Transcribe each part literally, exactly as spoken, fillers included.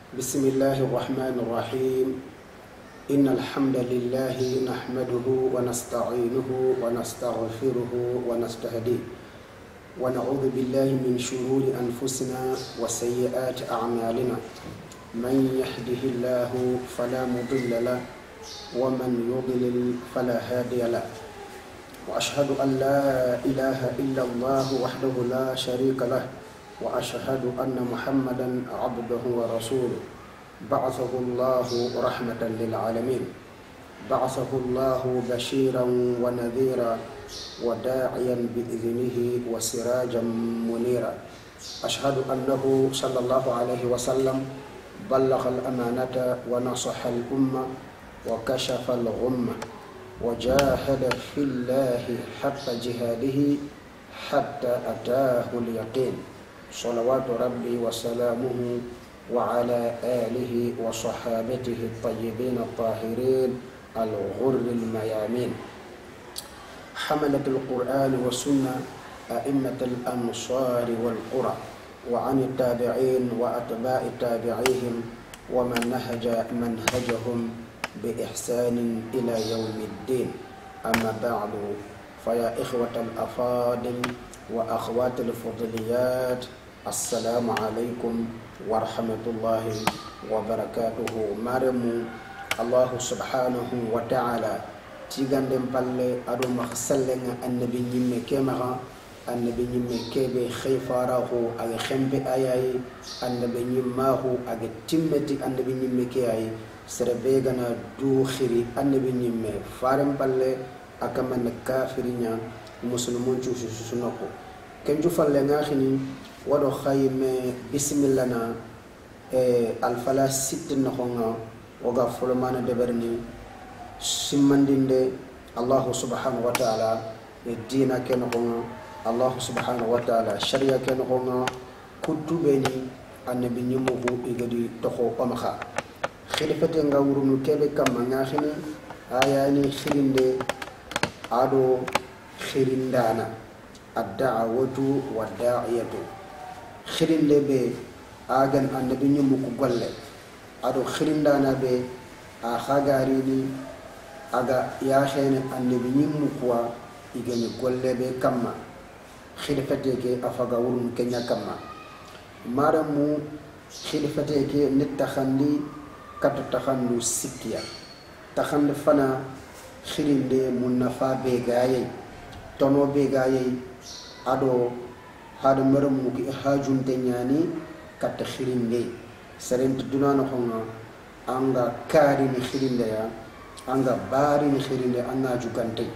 بسم الله الرحمن الرحيم إن الحمد لله نحمده ونستعينه ونستغفره ونستهديه ونعوذ بالله من شرور أنفسنا وسيئات أعمالنا من يهده الله فلا مضل له ومن يضلل فلا هادي له وأشهد أن لا إله إلا الله وحده لا شريك له وأشهد أن محمدا عبده ورسوله بعثه الله رحمة للعالمين بعثه الله بشيرا ونذيرا وداعيا بإذنه وسراجا منيرا أشهد أنه صلى الله عليه وسلم بلغ الأمانة ونصح الأمة وكشف الغمة وجاهد في الله حق جهاده حتى أتاه اليقين صلوات ربي وسلامه وعلى آله وصحابته الطيبين الطاهرين الغر الميامين حملة القرآن والسنة أئمة الأمصار والقرى وعن التابعين وأتباع تابعيهم ومن نهج منهجهم بإحسان إلى يوم الدين أما بعد فيا إخوة الأفاضل وأخوات الفضليات السلام عليكم ورحمة الله وبركاته مرم الله سبحانه وتعالى تيغاندم بالله أدو مخسلن النبي نيمي كيمغا النبي نيمي كيبي خيفاره أغي خمبي آياي النبي نيماه أغي تمتي النبي نيمي كياي سربيغانا دو خيري النبي نيمي فارم بالله أكمن كافرين مسلمون جوشو سنوكو كنجو فالنغاخني ودو خيم بسم الله نا الفلا ست نخونا وغا فلمان دبرني سمندين دي الله سبحانه وتعالى الدين كنخونا الله سبحانه وتعالى شريعة كنخونا كتبيني النبي نموه إغدي تخو أمخا خلفة نغاورو كيبي كما نغاخني آياني خلين دي ado khirindana ad-da'watu wad-da'iyatu khirinde be agan annabi nyum ko golle ado khirindana be a khagari ni aga ya khene annabi nyum ko igene golle be kamma khilfate ke afaga wurun kenya kamma maramu khilfate ke nit takhandi kat takhandu sikya takhand fana khirinde munnafa be gaye tono be gaye ado hada maram ki hajun tenyani kat khirinde serent dunana khonga anga kari ni khirinde ya anga bari ni khirinde anga jugante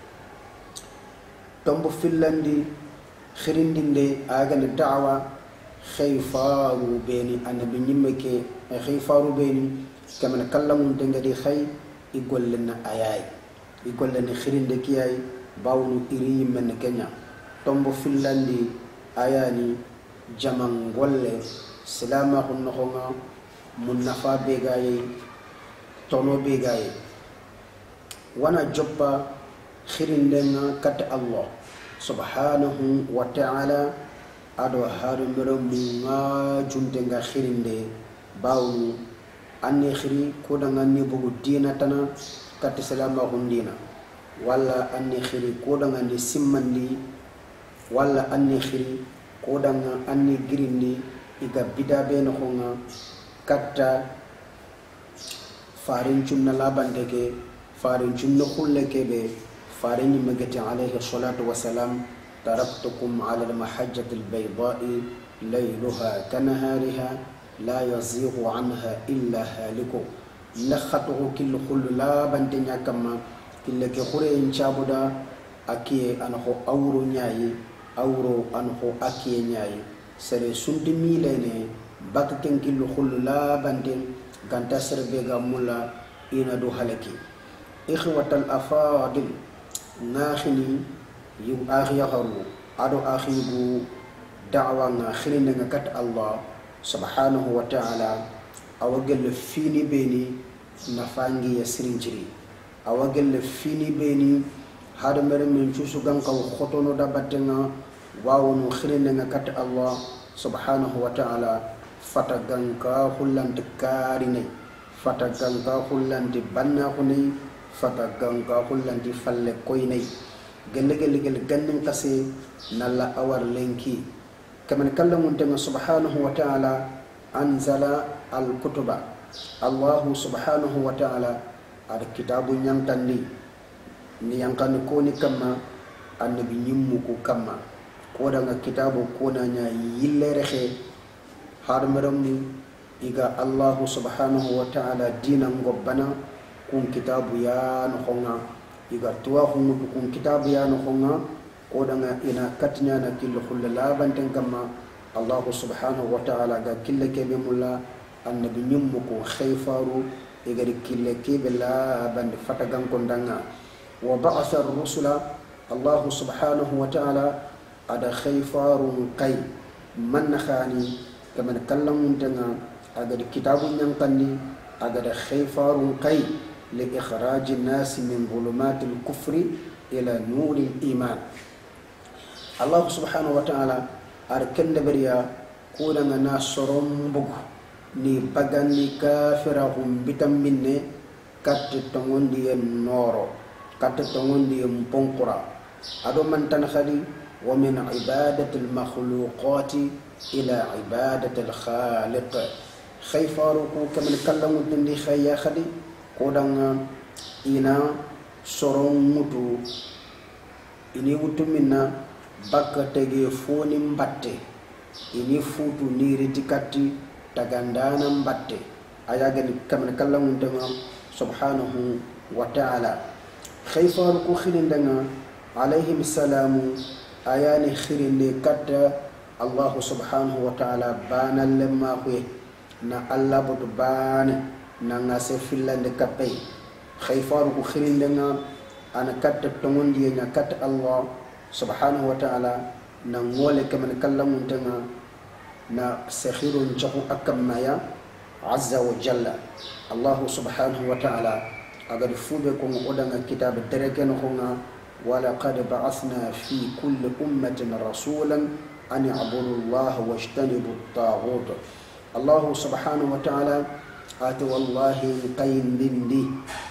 tombo fillandi khirindinde aga ni da'wa khayfaru beni annabi nyimmeke khayfaru beni kamana kallamun dengadi khay igolna ayay igolle ni khirinde kiyay bawnu iri men kenya tombo fillandi ayani jaman golle salama hunno khonga munnafa begaye tono begaye wana joppa khirinde na kat Allah subhanahu wa ta'ala ado haru mero munga junte nga khirinde bawnu anni khiri ko danga ni bugu dina tana kat salama hundina wala anni khiri ko danga ni simmandi wala anni khiri ko danga anni girindi iga bidabe no khonga katta farin chunna labandeke farin chunna khulleke be farin magati alayhi salatu wassalam taraktukum ala al-mahajjati al-bayda'i laylaha kanahariha la yazighu anha illa haliku lakhatuhu kil khul la bantenya kama kille ke khore inchabuda akiye anho awro nyaayi awro anho akiye nyaayi sere sunti milene bakken kil khul la banten ganta serbe ga mulla ina do halaki ikhwatal afadil nakhini yu akhiyahu ado akhigu da'wa nga khirinde nga kat Allah subhanahu wa ta'ala awagel fini beni nafangi ya sirinjiri awagel fini beni hada mere men chusu gan kaw khotono da batenga wawonu khirinde nga kat Allah subhanahu wa ta'ala fataganka hullanti karinai fataganka hullanti banna hunai fataganka hullanti falle koinai gelle gelle gelle gannin kase nalla awar lenki kaman kallamun tanga subhanahu wa ta'ala anzala al-kutuba Allah subhanahu wa ta'ala ada kitabu nyankandi ni yankani ko ni kama annabi nyimmu ko kama ko daga kitabu ko nanya yille rexe har maramni iga Allah subhanahu wa ta'ala dinan gobbana kun kitabu ya no khonga iga tuwa humudu kun kitabu ya no khonga ko daga ina katnya na killu khullala banten kama Allah subhanahu wa ta'ala ga kille kebe mulla annabi nyummu ko khayfaru iga kille kebe la bande fatagan ko danga wa ba'atha ar-rusula Allah subhanahu wa ta'ala ada khayfarun qay man khani kaman kallamun tanga aga kitabun yankani aga khayfarun qay li ikhraj an-nas min dhulumat al-kufri ila nur al-iman Allah subhanahu wa ta'ala ar kende bariya ko daga na sorom bugu ni bagani kafirahum bitam minne kat tongondi en noro kat tongondi en ponkura ado man tan khadi wa min ibadati al-makhluqati ila ibadati al-khaliq khayfaruku kaman kallamu dindi khayya khadi ko danga ina sorom mutu ini wutu minna bakka tege foni mbatte ini futu ni ritikati tagandana mbatte ayaga ni kaman kallamu danga subhanahu wa ta'ala khayfaruku khilindanga alayhim salamu ayani khirinde katta Allah subhanahu wa ta'ala bana lemma kwe na Allah bodu bana na ngase filande kapay khayfaru ko khirindanga ana katta tongondi nya katta Allah subhanahu wa ta'ala na ngole kaman kallamun tanga na sakhirun jahu akamaya azza wa jalla Allah subhanahu wa ta'ala agar fube ko odanga kitab tereken khonga wala qad ba'athna fi kulli ummatin rasulan أن يعبدوا الله واجتنبوا الطاغوت الله سبحانه وتعالى آتي والله قين دندي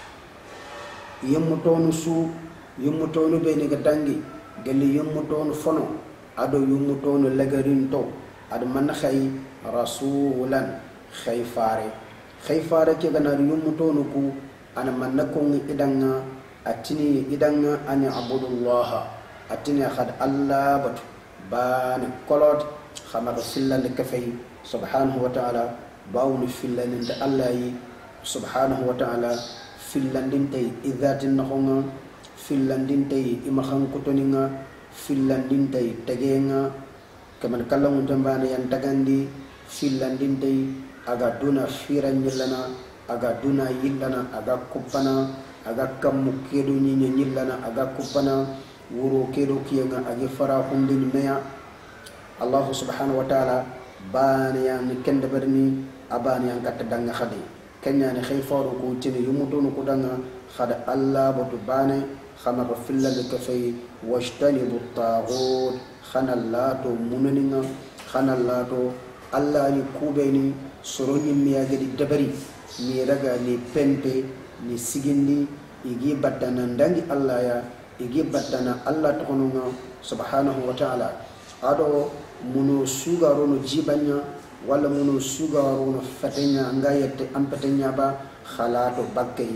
يمتون سو يمتون بين كتانجي قال يمتون فنو أدو يمتون لغرينتو أدو من خي رسولا خيفاري خيفاري كي غنار يمتون كو أنا من نكون إدنا أتني إدنا أن يعبدوا الله أتني أخذ الله بطو bani kolot khama fillan kafay subhanahu wa ta'ala bawni fillan inda allahi subhanahu wa ta'ala fillan dintay idhatin nahonga fillan dintay imahan kutoninga fillan dintay tagenga kaman kallamu tambana yan tagandi fillan dintay aga duna firan yillana aga duna yillana aga kupana aga kammu kedo nyinya yillana aga kupana wuro kedo kiyenga agi fara hundin meya Allah subhanahu wa ta'ala bani yang kende berni abani yang kata danga khadi kenya ni khayfaru ko tini yumutunu ko danga khada Allah botu bani khama ko fillal ka fay washtanibu at-taghut khana lato munaninga khana lato Allah ni kubeni soroni miyage di dabari ni raga ni pente ni sigindi igi batana ndangi Allah ya igi batana Allah tokonunga subhanahu wa ta'ala ado muno sugarono jibanya wala muno sugarono fatenya ngayete ampatenya ba khalato bakkay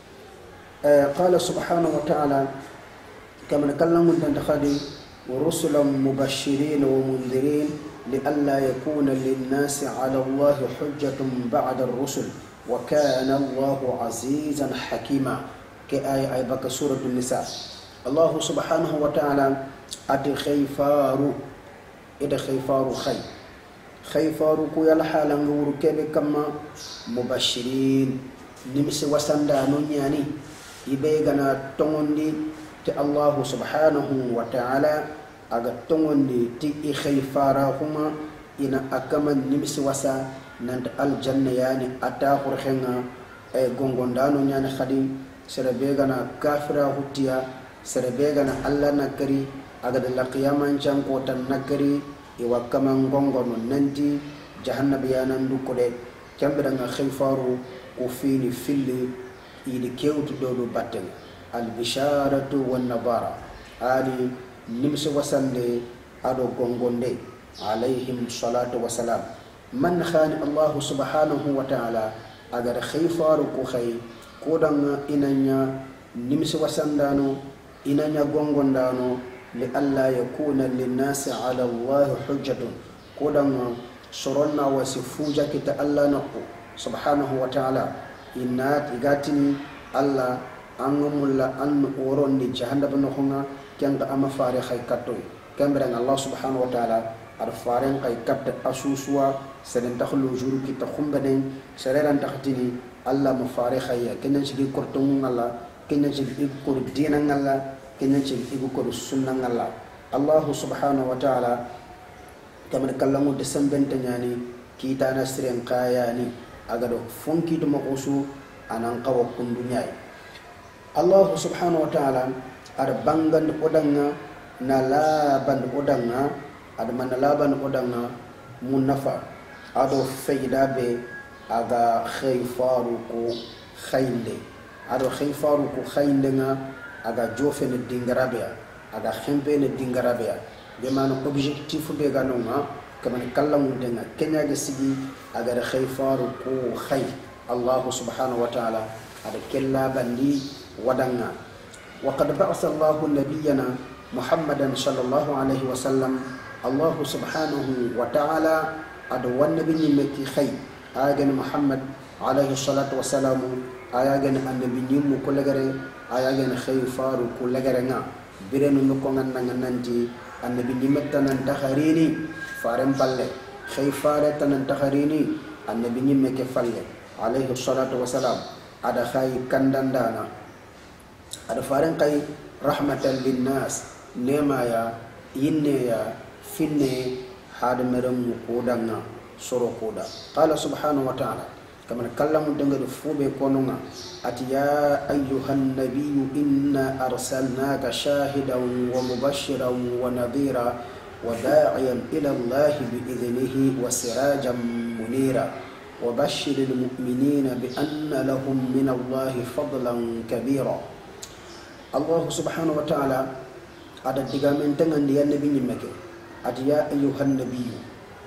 eh qala subhanahu wa ta'ala kama kallamu tantakhadi wa rusulan mubashirin wa mundhirin li alla yakuna lin-nasi 'ala Allah hujjatun ba'da ar-rusul wa kana Allahu 'azizan hakima ke ay ay baka suratul nisa Allah subhanahu wa ta'ala ati khayfaru ida khayfaru khay khayfaru ku yal halan nguru kebe kama mubashirin nimsi wasanda no nyani ibe gana tongondi ti Allah subhanahu wa ta'ala aga tongondi ti khayfara huma ina akama nimsi wasa nant aljanna yani ata khurkhenga e gongondano nyani khadi serebe gana kafira hutiya serebe gana Allah nakari aga de la qiyamah chan ko tan nakari e wakama ngongono nanti jahannab yanan du ko de kambira nga khayfaru ko fini filli ili kewtu dodo batten al bisharatu wan nabara ali nimse wasande ado gongonde alayhim salatu wassalam man khani allah subhanahu wa ta'ala agar khayfaru ko khay kodanga inanya nimse wasandano inanya gongondano li alla yakuna linnasi ala allah hujjatun kodanga soronna wasifuja kita alla nako subhanahu wa ta'ala inna igatini alla angumulla an orondi jahannam no khonga kanga ama fare khay kattoy kambira allah subhanahu wa ta'ala ar faren kay katta asuswa senen takhlu juru kita khumbaden sereran takhtini alla mu fare khaya kenen ci kortongu ngalla kenen ci ko dina ngalla kenen ci ko sunna ngalla allah subhanahu wa ta'ala kamar kallamu de sambenta nyani kita nasren qayani agado fonki to makusu anan qawa kundu nyai allah subhanahu wa ta'ala ar bangan odanga na laban odanga ad man laban odanga munafa ado fayda be aga khayfaru ko khaynde ado khayfaru ko khaynde nga aga jofene dingarabe aga khembene dingarabe be man objectif be ganonga kaman kallamu denga kenya ge sigi aga khayfaru ko khay allah subhanahu wa ta'ala ada kella bandi wadanga وقد بعث الله نبينا محمدا صلى الله عليه وسلم الله سبحانه وتعالى أدوان نبي مكي خي آجن محمد عليه الصلاة والسلام آجن النبي نيم كل جري آجن خي فارو كل جرينا بيرن نكون ننتي النبي نيم تنتخريني فارم بالله خي فار تنتخريني النبي نيم مكي فله عليه الصلاة والسلام ada خي كندندانا ada faran kay rahmatan linnas nema ya yinne ya finne hada meram kodanga soro koda qala subhanahu wa ta'ala kama kallamu danga do fube kononga atiya ayyuhan nabiyyu inna arsalnaka shahidan wa mubashiran wa nadhira wa da'iyan ila allahi bi idhnihi wa sirajan munira wa bashshiril mu'minina bi anna lahum min allahi fadlan kabira Allah subhanahu wa ta'ala ada digamen tangan dia nabi nyimake atiya ayyuhan nabiyyu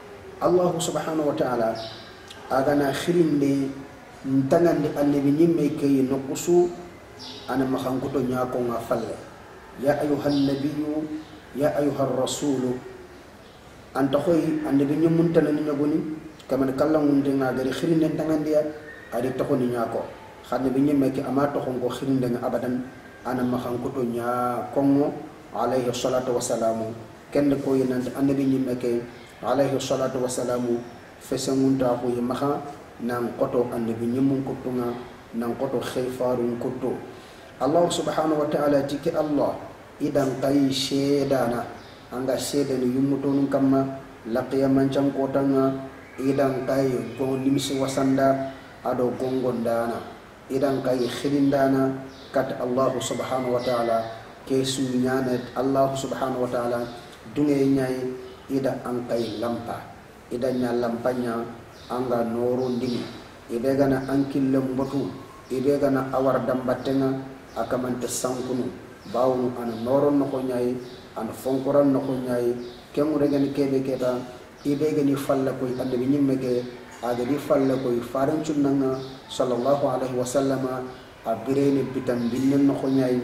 Allah subhanahu wa ta'ala agana khirinde tangan di annabi nyimmeke no kusu ana makhankuto nyako ngafalle ya ayyuhan nabiyyu ya ayyuhar rasul anta khoy annabi nyumuntana ni nyagoni kaman kallam munde ngagari khirinde tangan dia adi tokoni nyako xanne bi nyimmeke ama tokhon ko khirinde nga abadan ana makhankuto nya kongo alayhi salatu wassalamu kende ko yinante annabi nyimeke alayhi salatu wassalamu fesamunta ko yimaka nan qoto annabi nyimun kutunga nan qoto khayfarun kutu allah subhanahu wa ta'ala tiki allah idan tay shedana anga shedani yumutonun kamma laqiya mancham kotanga idan tay ko nimsi wasanda ado gongondana idan kay khirindana kat Allah subhanahu wa ta'ala kesu nyanet Allah subhanahu wa ta'ala dunge nyai ida angkai lampa ida nya lampanya anga noro ndini ida gana ankil lembotu ida gana awar dambatenga akamante sankunu bawnu an noro noko nyai an fonkoran noko nyai kemu regani kebe keta ida gani falla koy ande bi nyimmeke aga di falla koy faran cunnanga sallallahu alaihi wasallama abirene bitam binnen no khonyay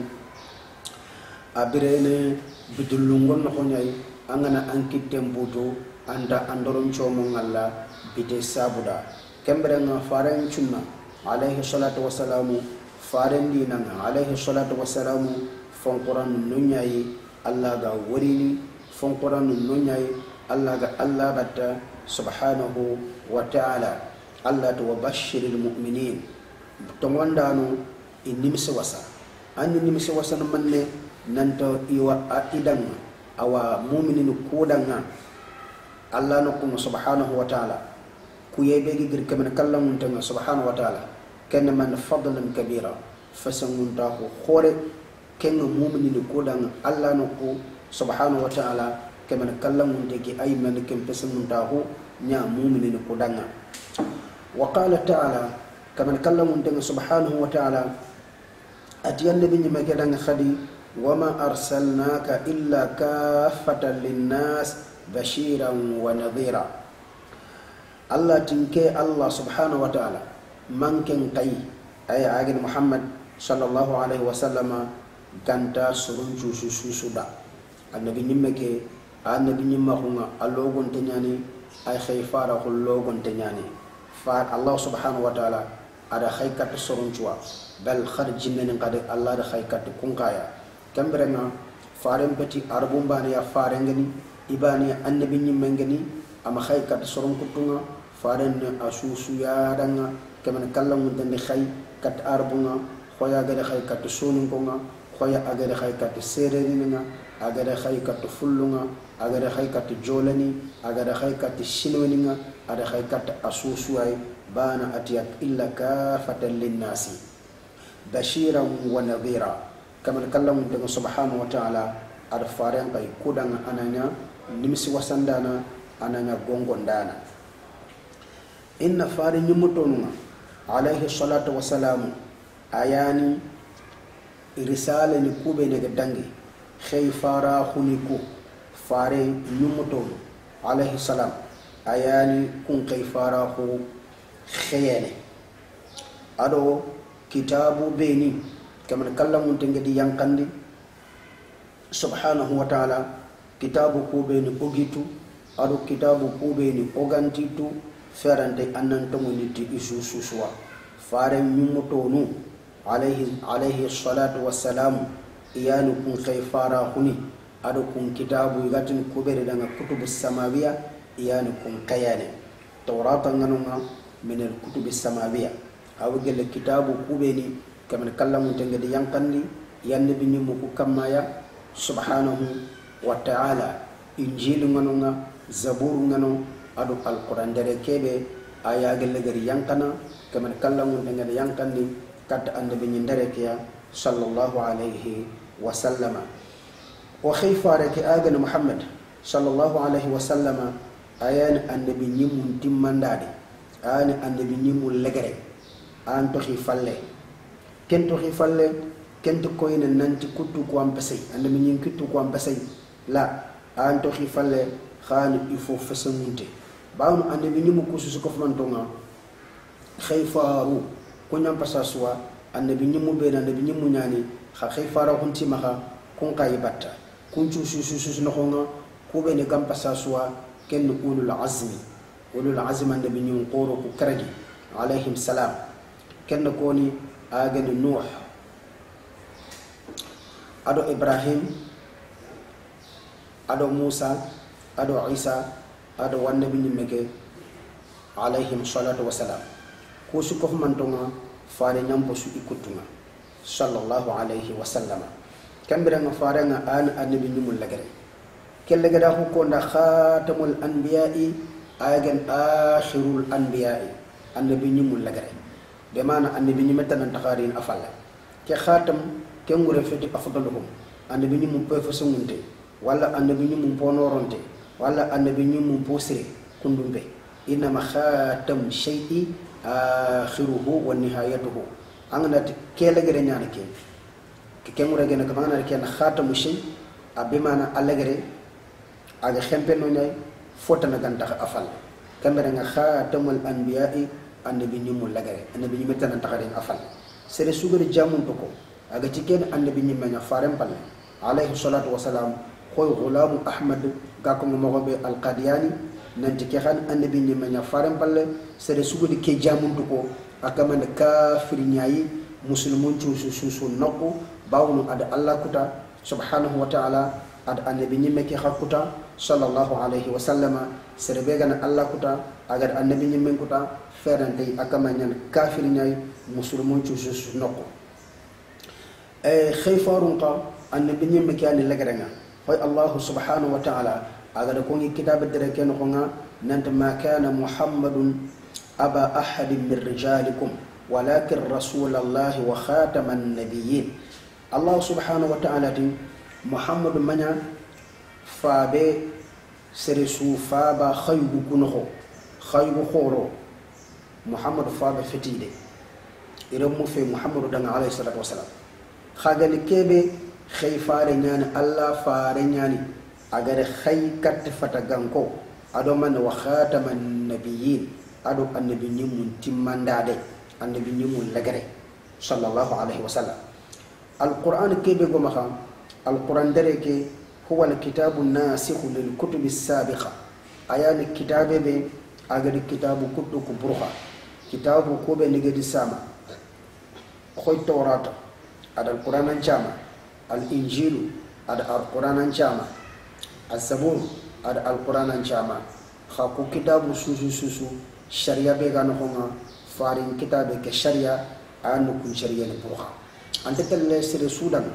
abirene bidulungon no khonyay angana ankitem buto anda andoron chomo ngalla bite sabuda kembere nga faran chunna alaihi salatu wassalamu faran dinanga alaihi salatu wassalamu fonkoran nunyay alla ga warini fonkoran nunyay alla ga alla batta subhanahu wa ta'ala alla tu wabashshiril mu'minin tongwandano inimse wasa anni nimse wasa no manne nanto iwa idang awa mu'minin kodanga Allah no ko subhanahu wa ta'ala ku yebe gi gir kamen kallamun tanga subhanahu wa ta'ala ken man fadlan kabira fasangun ta ko khore ken mu'minin kodanga Allah no ko subhanahu wa ta'ala kamen kallamun de gi ay man ken fasangun ta ko nya mu'minin kudanga. Wa qala ta'ala kama kallamun dengan subhanahu wa ta'ala atiyan nabi nyima kedanga khadi wama arsalnaka illa kaffatan linnas bashiran wa nadhira. Allah tinke Allah subhanahu wa ta'ala manken kai ay agin Muhammad sallallahu alaihi wasallam ganta surun jusu susuda annabi nyima ke annabi nyima hunga alogon tenyani ay khayfara logon tenyani fa Allah subhanahu wa ta'ala ada khaykat surun chua bal kharji men qad Allah da khaykat kunkaya kambrena faren peti arbum bani ya farengani ibani annabi nyima ngani ama khaykat surun kutunga faren asusu ya danga kaman kallam den khay kat arbunga khoya gade khaykat sunun konga khoya agade khaykat sereringa agade khaykat fullunga agade khaykat jolani agade khaykat shinweninga ada khaykat asusu ay bana atiyak illa kafatan linnasi bashiran wa nadhira kama kallam dengan subhanahu wa ta'ala ada faren kay kudang ananya nimsi wasandana ananya gongondana inna farin yumutunga alaihi salatu wassalamu ayani risala ni kube ne dangi khayfara khuniku fare yumutun alaihi salam ayani kun khayfara khu khayene ado kitabu beni kama kallamun tengedi yankandi subhanahu wa ta'ala kitabu kube ni ogitu ado kitabu kube ni ogantitu ferante annan tomuniti isu suswa fare nyumutonu alaihi alaihi salatu wassalam iyanu kun khayfara khuni ado kun kitabu gatin kubere danga kutubu samawiya iyanu kun kayane tawrata nganunga min al kutubu samawiya awgel kitabu kubeni kaman kallamu tengedi yankandi yanne bi nyumu ku kamaya subhanahu wa ta'ala injil nganunga zabur nganu adu alquran dere kebe aya gelle gari yankana kaman kallamu tengedi yankandi kat annabi nyi dere kiya sallallahu alayhi wa sallama wa khayfara ki agana Muhammad sallallahu alayhi wa sallama ayan annabi nyi mun timmandade an annabi nyi mun legere an to khifalle ken to khifalle ken to koyne nanti kuttu ko am basay annabi nyi kuttu ko am basay la an to khifalle khani il faut fasamunte bawnu annabi nyi mu kusu ko fantonga khayfaru ko nyam pasaswa annabi nyi mu be annabi nyi mu nyani kha khayfara hunti maha kun kay batta kun cu su su su no khonga ko be ne gam pasaswa ken ulul azmi ulul azmi annabi nyi qoro ku karagi alayhim salam ken ko ni agan nuh ado ibrahim ado musa ado isa ado wannabi nyi meke alayhim salatu wassalam ko su ko mantonga faare nyampo su ikutunga sallallahu alayhi wa sallama kambira nga faare nga an annabi nyumul lagare kelle gada ko ko nda khatamul anbiya'i agan akhirul anbiya'i annabi nyumul lagare de mana annabi nyum tan takharin afalla ke khatam ke ngure feti afdaluhum annabi nyum po fasungunte wala annabi nyum ponoronte wala annabi nyum posire kundumbe inma khatam shay'i akhiruhu wa nihayatuhu angana kele gere nyana ke ke kemura gena ka bangana ke na khatamu shay abimana alagere aga khempe no nyay fota na ganta afal kamere nga khatamul anbiya'i annabi nyumul lagare annabi nyum tan takare afal sere sugere jamun to ko aga tiken annabi nyum nya farem pal alayhi salatu wassalam khoy ghulam ahmad gakko mo be al qadiyani nanti ke xan annabi ni ma nya faram palle sere sugudi ke jamuntu ko akamane kafir nyaayi muslimun ci su su nokku bawnu ada allah kuta subhanahu wa ta'ala ad annabi ni meke xakuta sallallahu alayhi wa sallama sere be gana allah kuta agar annabi ni men kuta ferante akamane kafir nyaayi muslimun ci su nokku e khayfarun qa annabi ni meke ani lagarenga hoy allah subhanahu wa ta'ala agar ko ngi kitab dere ken ko nga nant ma kana muhammadun aba ahad min rijalikum walakin rasulullah wa khataman nabiyyin allah subhanahu wa ta'ala tin muhammad manya fabe sere su faba khaygu kuno khaybu khoro muhammad faaba fetide iremu fe muhammadu danga alayhi salatu wasalam khagani kebe khay faare nyani allah faare nyani agare khay kat fata ganko ado man wa khataman nabiyyin ado annabi nyimun timmandade annabi nyimun lagare sallallahu alayhi wasallam alquran kebe go maha alquran dereke huwa alkitabu nasikhu lilkutubi as-sabiqa ayani kitabe be agadi kitabu kuttu ku burha kitabu ko be nigedi sama khoy tawrata ada alquran an chama al-injilu ada alquran an chama az-zabur ada alquran an chama khaku kitabu susu susu sharia be gano honga farin kitabe ke sharia anu kun sharia ni burha ante telle sire sudan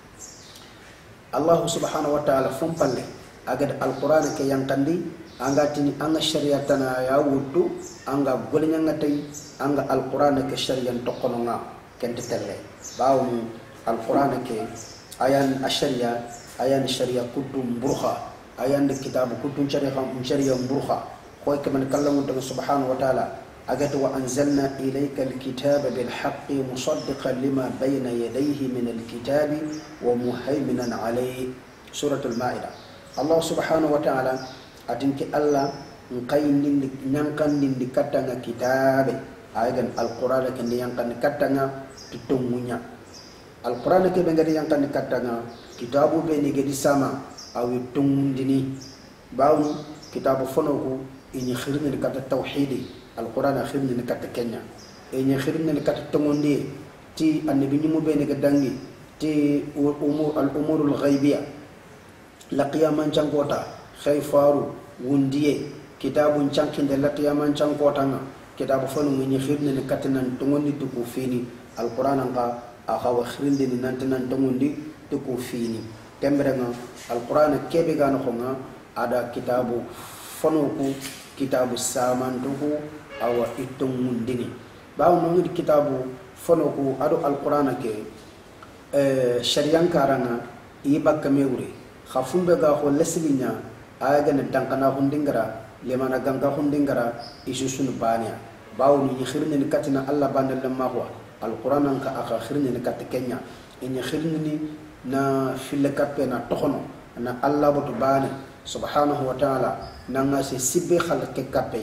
allah subhanahu wa ta'ala fum palle agad alquran ke yankandi anga tini anga sharia tana ya wuddu anga golnya ngatay anga alquran ke sharia tokononga kente telle bawni alquran ke ayan asharia ayan sharia kudum burha ayan kitab kudum sharia um sharia burha koy ke man kallamu subhanahu wa ta'ala agad wa anzalna ilayka alkitaba bilhaqqi musaddiqan lima bayna yadayhi min alkitabi wa muhaiminan alayhi suratul maida allah subhanahu wa ta'ala atinki allah nqayni nyankandi katanga kitabe aygan alquran ke nyankandi katanga tutumunya alquran ke bengadi nyankandi katanga kitabu be ni gedi sama awi tumundini bawu kitabu fonoku ini khirni kata tauhidi alquran khirni kata kenya ini khirni kata tumundi ti annabi nyimu be ni gadangi ti umur al umurul ghaibiyah la qiyaman jangota khayfaru wundiye kitabun chankinde la qiyaman chankotanga kitabu fonu ni khirni katanan tumundi tuku fini alquran nga akhawa khirni ni nantanan tumundi tuku fini tembrenga alquran kebe gano khonga ada kitabu fonoku kitabu samantuku awa itumundini bawo mo ngi kitabu fonoku ado alquran ke eh sharian karanga ibakka mewre khafumbe ga ko leslinya ayaga ne dankana hundingara lemana ganga hundingara isusunu bania bawo ni khirni ni katina allah bandal lamma ko alquran ka aka khirni ni kat kenya in khirni na fille kappe na tokono na allah botu bani subhanahu wa ta'ala nanga se sibbe khalke kappe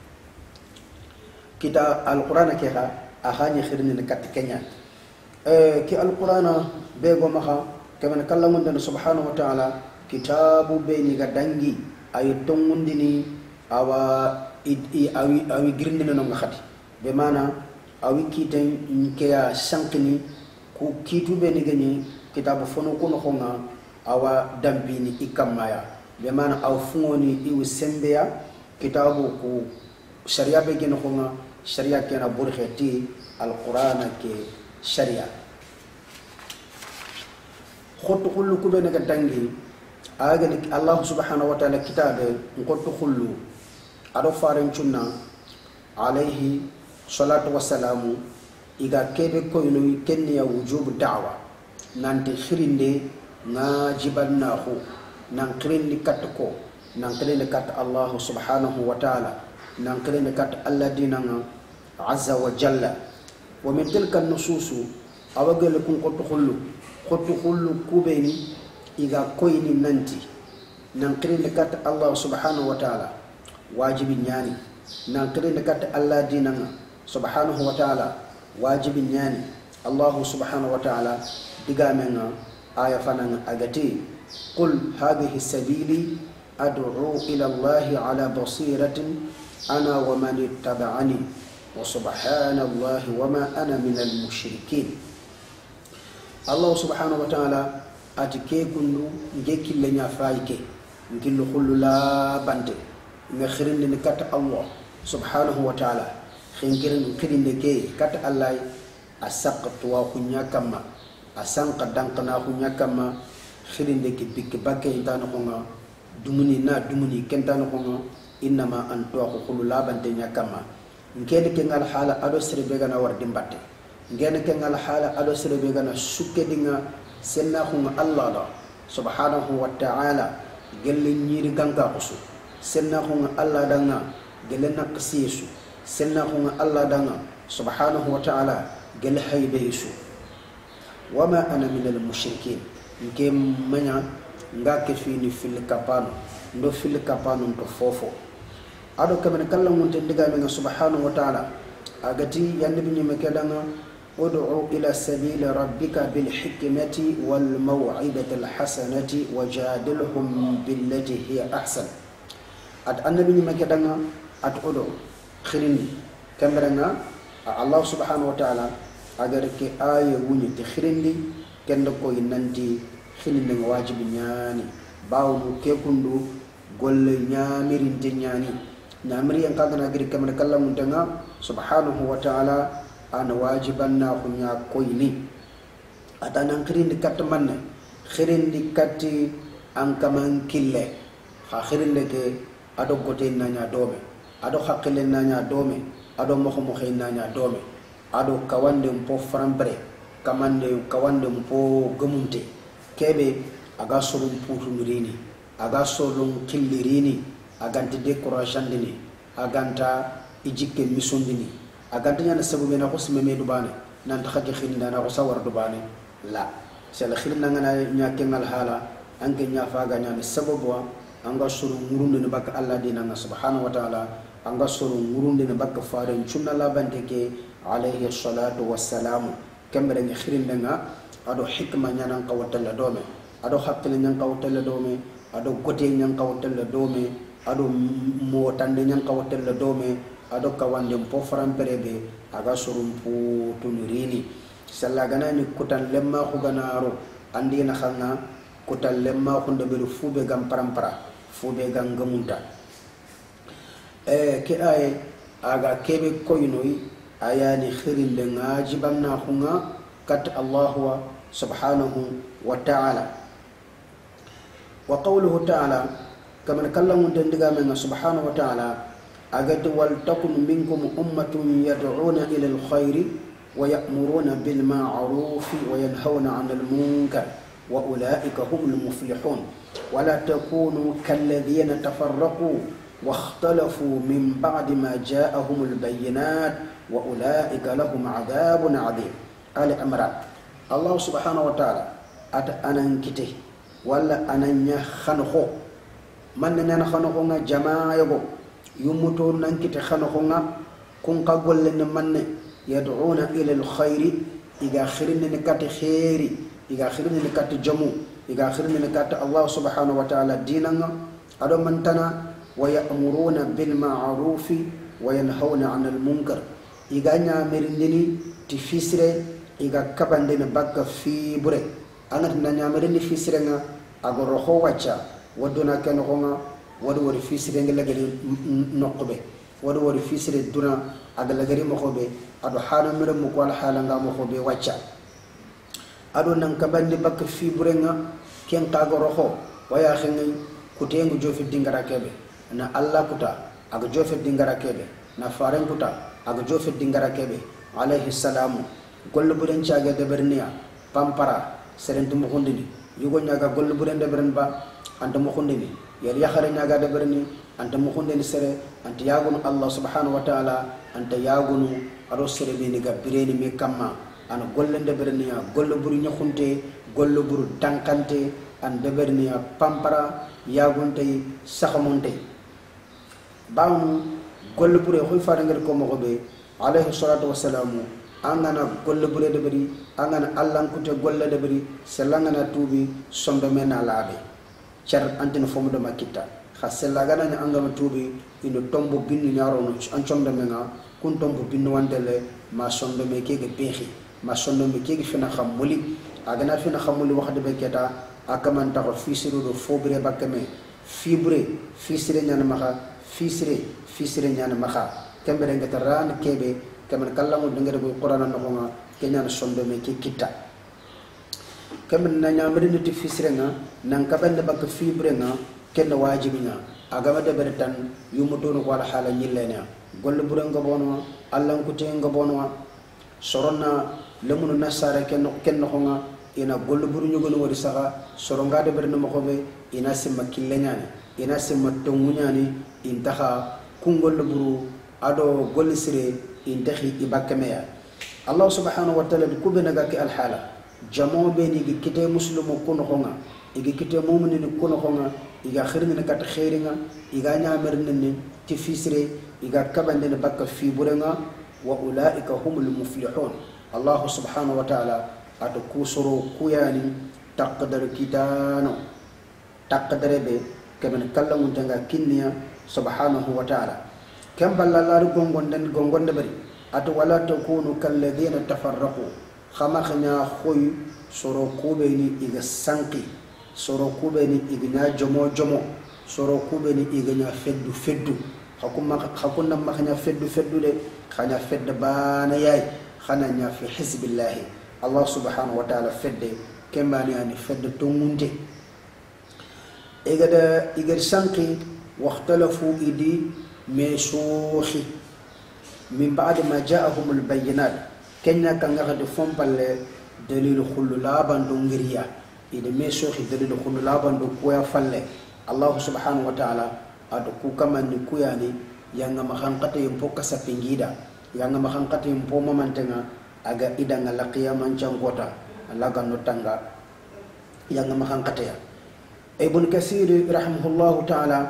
kita alquran ke ha ahani khirni ni kat kenya eh ki alquran be go maha kaman kallamun dan subhanahu wa ta'ala kitabu be ni gadangi ay tongundini awa i awi awi girndina no ngati be mana awi kiten ke ya sankini ku kitu be ni gani kitabu fono kono khonga awa dambini ikamaya be mana aw fungoni iwu sembeya kitabu ku sharia be gene khonga sharia kena burkhati alquran ke sharia khotu khullu ku be naga dangi aga ni allah subhanahu wa ta'ala kitabe khotu khullu ado faran chunna alayhi salatu wassalamu iga kebe ko ino kenni ya wujub da'wa nanti khirinde na jibannahu nan khirinde katko nan khirinde kat allah subhanahu wa ta'ala nan khirinde kat alladina azza wa jalla wa min tilka an-nusus awagel kun khotu khullu khotu khullu kubeni iga koyni nanti nan khirinde kat allah subhanahu wa ta'ala wajibi nyani nan khirinde kat alladina subhanahu wa ta'ala wajibi nyani allah subhanahu wa ta'ala digamena aya fanana agati qul hadhihi sabili ad'u ila allah ala basiratin ana wa man ittaba'ani wa subhanallahi wa ma ana minal mushrikin allah subhanahu wa ta'ala atike kundu ngekille nya faayke ngillu khullu la bante nga khirinde ni kat allah subhanahu wa ta'ala khingirin khirinde ke kat allah asaqtu wa kunya kama asanqa dankana kunya kama khirinde ki bik bakke intana konga dumuni na dumuni kentana konga inma antu ko khulu labante nya kama ngene ke ngal hala ado serbe gana war dimbatte ngene ke ngal hala ado serbe gana sukke dinga senna khunga allah da subhanahu wa ta'ala gelle nyiri ganga kusu senna khunga allah danga gele naqsisu senna hunga Allah danga subhanahu wa ta'ala gele haybesu wama ana minal mushrikin nke manya ngake fini fil kapano ndo fil kapano to fofo ado kamen kala mun te diga men subhanahu wa ta'ala agati yande bi nyime kedanga ud'u ila sabili rabbika bil hikmati wal maw'idati al hasanati wajadilhum billati hiya ahsan at annabi nyime kedanga at ud'u khirin kamranga Allah subhanahu wa ta'ala agar ke aya wuni te khirindi kendo ko nanti khirindi wajibi nyani bawnu ke kundu golle nyamirin te nyani nyamri yang kagana giri kamar kallam muntanga subhanahu wa ta'ala ana wajiban na kunya koyni atana khirindi kat manne khirindi katti an kaman kille ha khirinde ke ado gote nanya dome ado hakkile nanya dome ado moko mo nanya dome ado kawande mpo frampre kamande kawande mpo gemunte kebe aga solum putu mirini aga solum killirini agante découragement dini aganta ijike misondini aganta nyana sabu mena ko sime medu bane nan ta xake xinda na ko sawar du bane la sel xirna ngana nyake ngal hala anke nya faga nyame sababu anga suru ngurunde ne bak Allah dina na subhanahu wa ta'ala anga suru ngurunde ne bak faaren chunna la bante ke alayhi salatu wassalam kembere ngi xirinde nga ado hikma nyana qawtalla dome ado hakkile nyang qawtalla dome ado gote nyang qawtalla dome ado mo tande nyang qawtalla dome ado kawande mpo faramperebe aga surum pu tunirini sallagana ni kutan lemma xuganaro andina xanga kutan lemma xunda beru fube gam parampara fube gam gamunta e ke ay aga kebe koynoy ayani khirinde ngajibanna xunga kat Allah wa subhanahu wa ta'ala wa qawluhu ta'ala kama kallamu dendiga men subhanahu wa ta'ala agad wal takum minkum ummatun yad'una ila al khair wa ya'muruna bil ma'ruf wa yanhauna 'anil munkar wa ulaika humul muflihun wa la takunu kal ladhina tafarraqu wa ikhtalafu min ba'di ma ja'ahumul bayyinat wa ulaika lahum 'adhabun 'adhim ali amra Allah subhanahu wa ta'ala at anan kite wala ananya khanxo man nana khanxo nga jamaa yago yumuto nan kite khanxo nga kun ka golle ne manne yad'una ila alkhair iga khirne ne kat khairi iga khirne ne kat jamu iga khirne ne kat Allah subhanahu wa ta'ala dinanga ado mantana wa ya'muruna bil ma'ruf wa yanhauna 'anil munkar iga nya merindini ti fisre iga kabande ne bakka fi bure anat na nya merini fisre nga agoro ho wacha waduna ken ko nga wadu wori fisre ngel gari nokbe wadu wori fisre duna agala gari mo xobe ado hala mere mo ko hala nga mo xobe wacha ado nan kabande bakka fi bure nga ken tagoro ho waya xengay kutengu jofi dingara kebe na Allah kuta aga jofi dingara kebe na faren kuta aga jofi dingara kebe alayhi salamu gollo buren ciaga de bernia pampara serentu mo hondini yugo nyaga gollo buren de beren ba anta mo hondini yar yakhare nyaga de berni anta mo hondini sere anta yagunu Allah subhanahu wa ta'ala anta yagunu aro sere be ni ga bireni me kamma ana golle de bernia gollo buru nyakhunte gollo buru tankante an de bernia pampara yagunte sakhamonte bawnu gollo buru khoy faare ngal ko mo be alayhi salatu wassalamu angana golle bure de bari angana allan kute golle de bari selangana tubi sombe mena laabe char antene fomu do makita khasella gana nya angama tubi ino tombo binni nyaro no an sombe mena kun tombo binni wandele ma sombe me kege pehi ma sombe me kege fina khamuli agana fina khamuli waxde be keta akaman ta fisiru do fobre bakame fibre fisire nyana maha fisire fisire nyana maha kembere ngata ran kebe kamen kallamu dengere bu qur'an no nga kenya na sombe me ki kita kamen na nyamri niti fisrenga nan kabande bak fibre nga ken wajibi nga agama de bertan yumuto no wala hala nyilena golle burenga bonwa allan ko tenga bonwa soronna lemunu nasara ken ken no nga ina golle buru nyugo no wori saga soronga de berne mo xobe ina simma killenyani ina simma tongunyani intaha kungol buru ado golisire intahi ibakameya Allah subhanahu wa ta'ala kubena ga ki alhala jamo be ni gi kite muslimu kuno honga igi kite mu'mini kuno honga iga khirni kat khairinga iga nyamer ni ti fisre iga kabande ne bakka fi burenga wa ulaika humul muflihun Allah subhanahu wa ta'ala ado kusoro kuyani taqdar kitano taqdare be kemen kallamun tanga kinniya subhanahu wa ta'ala kam ballalaru gongonden gongonde bari ado wala takunu kalladhina tafarraqu khama khanya khoy soro kubeni iga sanki soro kubeni igna jomo jomo soro kubeni igna feddu feddu hakuma hakuna makhanya feddu feddu de khanya fedda bana yai khana nya fi hizbillah Allah subhanahu wa ta'ala fedde kembani ani fedda tongunde igada igar sanki واختلفوا إدي ميسوخي من بعد ما جاءهم البينات كنا كان غادي فون بال دليل خلو لابان دونغريا إدي ميسوخي دليل خلو لابان دو كويا فالله الله سبحانه وتعالى أدو كو كمان نكوياني يانا مخانقاتي يمبو كسا بنجيدا يانا مخانقاتي يمبو ممانتنا أغا إدا نلاقيا منجانغوتا ألاغا نوتانغا يانا مخانقاتي ابن كثير رحمه الله تعالى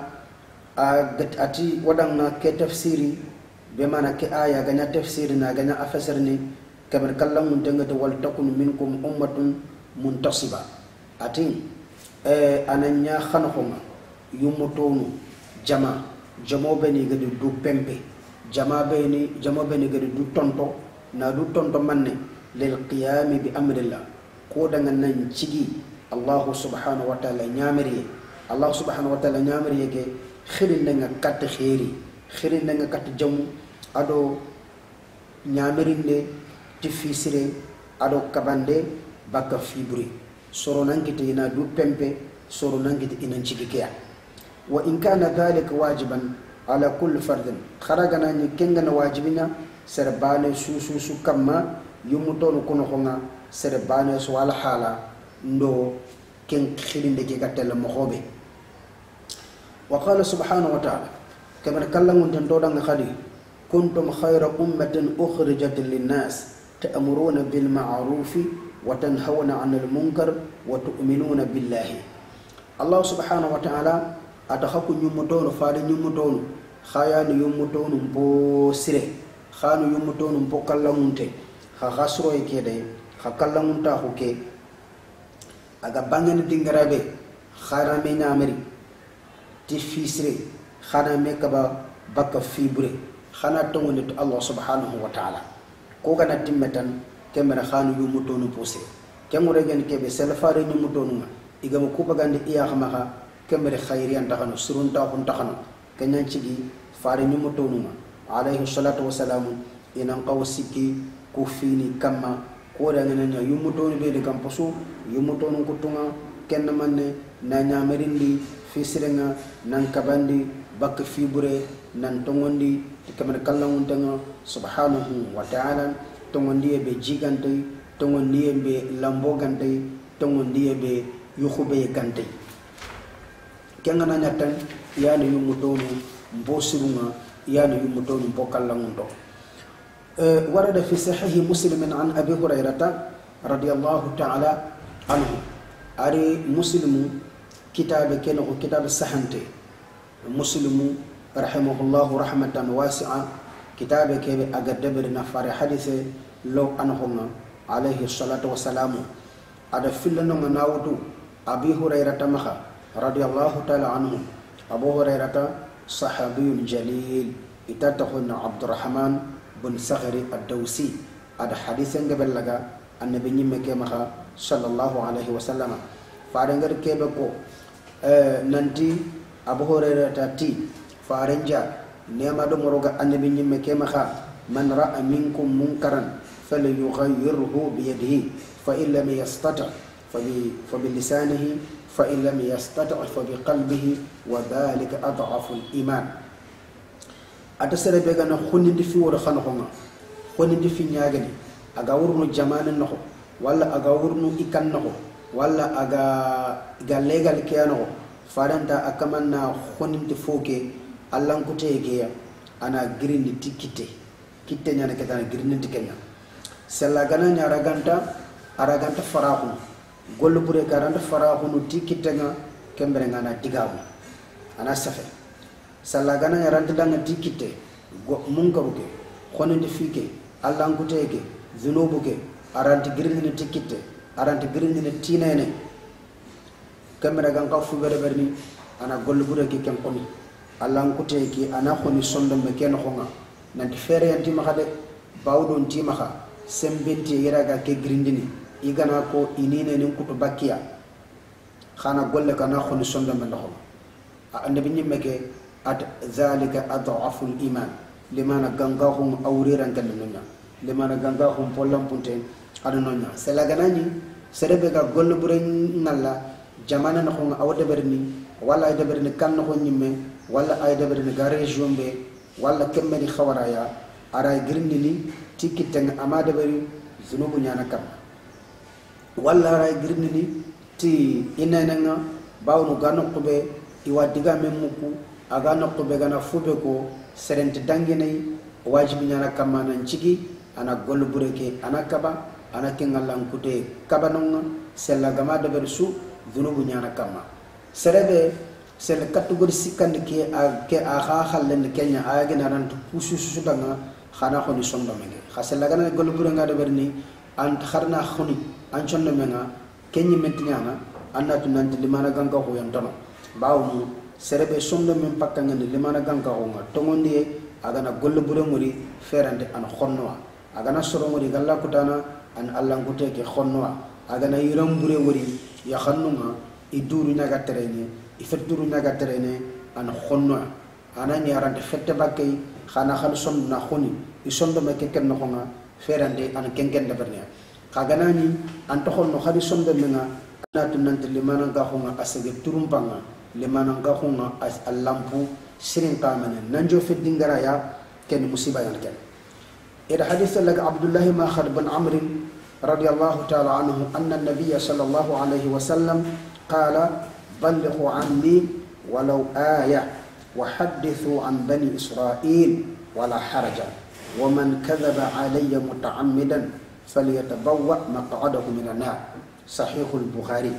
ati wadanga ke tafsiri be mana ke aya ganya tafsiri na ganya afasirni kabar kallam mun tanga to wal takun minkum ummatun muntasiba ati e ananya khankhuma yumutonu jama jamo beni gadi du pempe jama beni jamo beni gadi du tonto na du tonto manne lil qiyam bi amrillah ko danga nan cigi Allah subhanahu wa ta'ala nyamiri Allah subhanahu wa ta'ala nyamiri ke khirin nga kat khairi khirin nga kat jamu ado nyamirinde ti fisire ado kabande baka fibri soro nangite ina du pempe soro nangite ina cigikiya wa in kana dhalika wajiban ala kulli fardin kharagana ni kengana wajibina serbane susu su kamma yumutono kono khonga serbane so wala hala ndo ken khirinde ke gatel mo khobe وقال سبحانه وتعالى كما تكلموا تندودان خدي كنتم خير أمة أخرجت للناس تأمرون بالمعروف وتنهون عن المنكر وتؤمنون بالله الله سبحانه وتعالى أتخكوا يمتون فارن يمتون خيان يمتون بو سره خان يمتون بو كلمون تي خاسرو يكيدي خكلمون تاخو كي أغا بانين دينغرابي خارامي نامري ti fisre khana mekaba baka fibre khana tongone to Allah subhanahu wa ta'ala ko gana timmetan kemera khanu yumutonu pose kemure gen kebe selfare ni mutonu igam ko bagande iya khamaha kemere khairiyan takhano surunta hun takhano kenyan cigi fare ni mutonu alayhi salatu wassalam inan qawsiki kufini kama ko da ngana yumutonu be de kamposu yumutonu kutunga kenna manne na nyamerindi fisirenga nan kabandi bak fibure nan tongondi kamar kallan tanga subhanahu wa ta'ala tongondi be jigante tongondi be lambogante tongondi be yukhube gante kenga na nyatan yani yumutonu mbosirunga yani yumutonu bokallan ndo e warada fi sahih muslim an abi hurairah radiyallahu ta'ala anhu ari muslimu كتاب كنه كتاب السحنتي مسلم رحمه الله رحمة واسعة كتاب كيف أقدبر نفر حديث لو أنهم عليه الصلاة والسلام ada filano manawdu Abi Hurairah maka radhiyallahu taala anhu. Abu Hurairah sahabiyun jalil itatahun Abdurrahman bin Sakhri ad-Dawsi. Ada hadis yang gebelaga annabi nyimme ke maka sallallahu alaihi wasallam farengar kebe ko eh nanti Abu Hurairah tati farenja nema do moroga annabi nyimme ke maka man ra'a minkum munkaran falyughayyirhu bi yadihi fa in lam yastati' fa bi fa bi lisanihi fa in lam yastati' fa bi qalbihi wa dhalika adhafu al-iman. Ada sere be gana khonindi fi wora khana khonga khonindi fi nyaagani aga wurnu jamane nako wala aga wurnu ikan nako wala aga ga legal kiyano faranta akamanna khonindi foke allan kute ke ana girindi tikite kitte nyana ke tan girindi tikenya sella gana nyara ganta araganta farahu gollu bure garanta farahu no tikite nga kembere ngana digamu ana safe sella gana nyara ndanga tikite munkaruke khonende fike allan kute ke zunubuke aranti girindi tikite aranti girindi tinene kembere gan ka fu bere berni ana gollu bure ke ken koni allan kute ke ana khoni sondo me ken khonga nanti fere yanti ma khade bawdon ti ma kha sembenti yiraga ke girindini igana ko inine nin kutu bakiya khana golle kana khoni sondo me ndokho annabi nyimme ke at zalika adhafu al iman limana gangahum awriran kan nonna limana gangahum pollam punte adunonya selaganani serebe ga gollu bure ngalla jamana na khonga awde berni wala ay deberni kan ko nyimme wala ay deberni ga region be wala kemmeni khawaraya ara girndini tikiteng amade bari zunubu nyana kam wala ara girndini ti inenanga bawnu gano kube iwa diga memmuku aga nokube gana fube ko serente dangene wajibi nyana kamana ncigi ana gollu bureke ana kaba ana kengalan kute kabanonga sella gama deber su zunubu nyana kama serebe sel category sikandi ke a ke a kha khalen kenya a gina ran pusu susu danga khana khoni sondo menge khasel lagana gollu buranga deber ni an kharna khoni an chondo menga kenyi mentinyana annatu nanti limana ganga ko yantono bawmu serebe sondo men pakkanga ni limana ganga ko nga tongondi agana gollu buranguri ferande an khonnoa agana sorongori galla kutana an allan kuteke khonnoa agana yiram bure wori ya khannuma iduru naga terene ifeturu naga terene an khonnoa ana nyarante fette bakkay khana khal sondo na khoni isondo me keken no nga ferande an kenken de bernia kagana ni an to khonno khadi sondo menga anatu nante limana ga khonga asege turumpanga limana ga khonga as allampu sirin kamane nanjo fe dingara ya ken musiba yan ken ida hadith lak abdullah ma khad bin amr radiyallahu ta'ala anhu anna an-nabiy sallallahu alayhi wa sallam qala ballighu anni walau aya wa hadithu an bani israil wala haraja wa man kadhaba alayya muta'ammidan falyatabawwa maq'adahu min an-nar sahih al-bukhari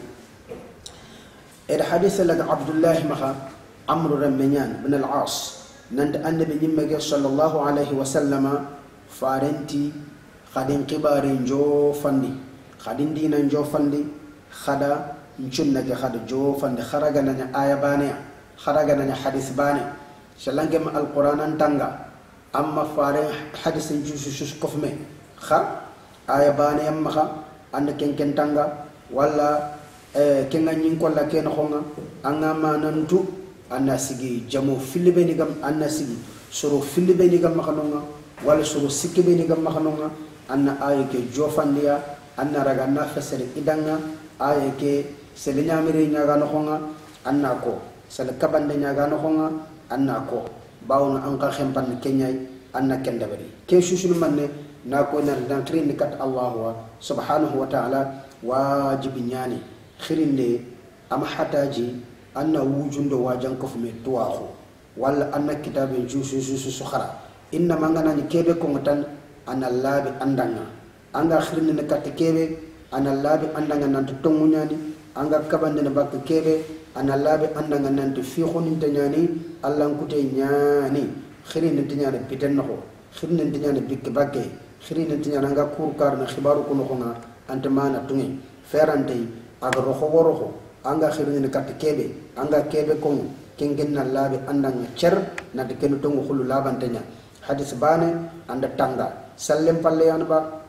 ida hadith lak abdullah ma amru ramyan bin al-as nant annabi nyimmege sallallahu alayhi wa sallama farenti khadin qibari njo fandi khadin dina njo fandi khada nchunna ke khada jo fandi kharaga nanya aya bane kharaga nanya hadith bane shalange ma al-quran tanga amma fare hadith nju shu kofme kha aya bane amma kha and ken ken tanga wala e kenga nyin ko la ken khonga anga manantu anasigi jamo filibe ni gam anasigi soro filibe ni gam makanonga wala soro sikibe ni gam makanonga anna aye ke jofandia anna raga na fesere idanga aye ke sele nyamire nyaga no khonga anna ko sele kabande nyaga no khonga anna ko bawna anka khempan kenyay anna kenda bari ke shushul manne na ko na dantri ni kat allah wa subhanahu wa ta'ala wajibi nyani khirinde am hataji anna wujundo wajan ko fume tuwaxu wala anna kitabe jusu jusu sukhara inna mangana ni kebe ko ngatan ana labi andanga anga khirni ne kat kebe ana labi andanga nan to tongunyani anga kabande ne bak kebe ana labi andanga nan to fi khonin tanyani allah kute nyani khirni tanyani biten no khirni tanyani bik bakke khirni tanyani anga kur kar na khibaru ko no nga antama na tungi ferante aga roho woroho anga khirni kat kebe anga kebe ko kengen na labi andanga cer na de ken tongu khulu labantenya hadis bane anda tanga sallem palle yan ba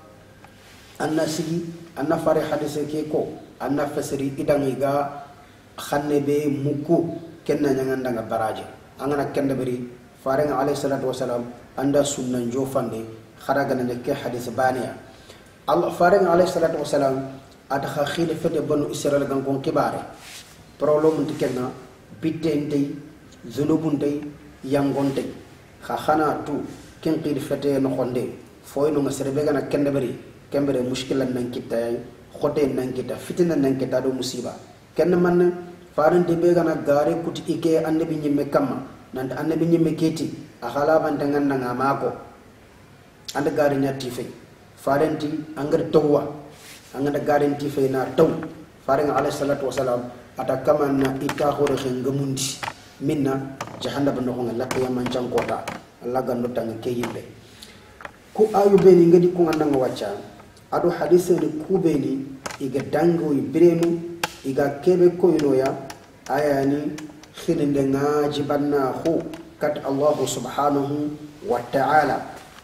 anna sigi anna fare hadis ke ko anna fasiri idangi ga khanne be muku kenna nyanga nga baraje angana kende bari fare nga alayhi salatu wasalam anda sunna njo fande kharaga na ke hadis bane ya allah fare nga alayhi salatu wasalam ada khile fete banu israel gan kon kibare problem tikenna bitente zunubunte yangonte kha khana tu ken qir fete no khonde foy no ngasrebe gana kende bari kembere mushkilan nan kitay khote nan kita fitina nan kita do musiba ken man faran de be gana gare kuti ike annabi nyimme kamma nanta annabi nyimme keti akhala banta nganna ngamako anda gari nyatti fe farenti angar tawwa angada garanti fe na taw farenga alayhi salatu wasalam ata kamanna ita khore ngamundi minna jahannam no ko ngalla yaman jankota Allah gando tang ke yimbe ku ayu beni ngadi ko nganda wacca ado hadise ni ku beni iga dango ibrenu iga kebe ko inoya ayani khilinde ngaji banna khu kat Allah subhanahu wa ta'ala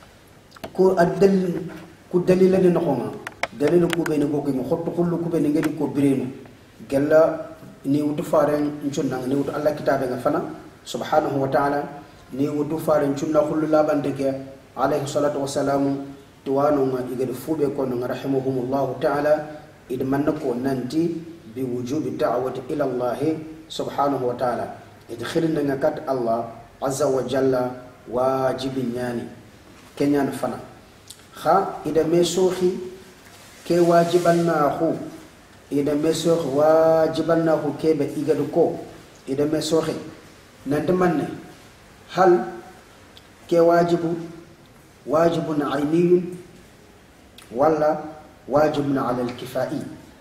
ku adal ku dalila ni noxonga dalil ku beni ko ko xotto kullu ku beni ngadi ko brenu gella ni wutu faren ncunna ni wutu Allah kitabe nga fana subhanahu wa ta'ala ni wutu faren ncunna kullu labande ke alayhi salatu wassalamu tuwanu nga igade fube ko nga rahimahumullah ta'ala id manna ko nanti bi wujubi da'wati ila Allah subhanahu wa ta'ala id khirna nga kat Allah azza wa jalla wajibin yani kenyan fana kha ida mesohi ke wajiban na khu ida mesoh wajiban na khu kebe igadu ko ida mesohi nanti manne hal ke wajibu wajibun ayniyun wala wajibun ala al-kifai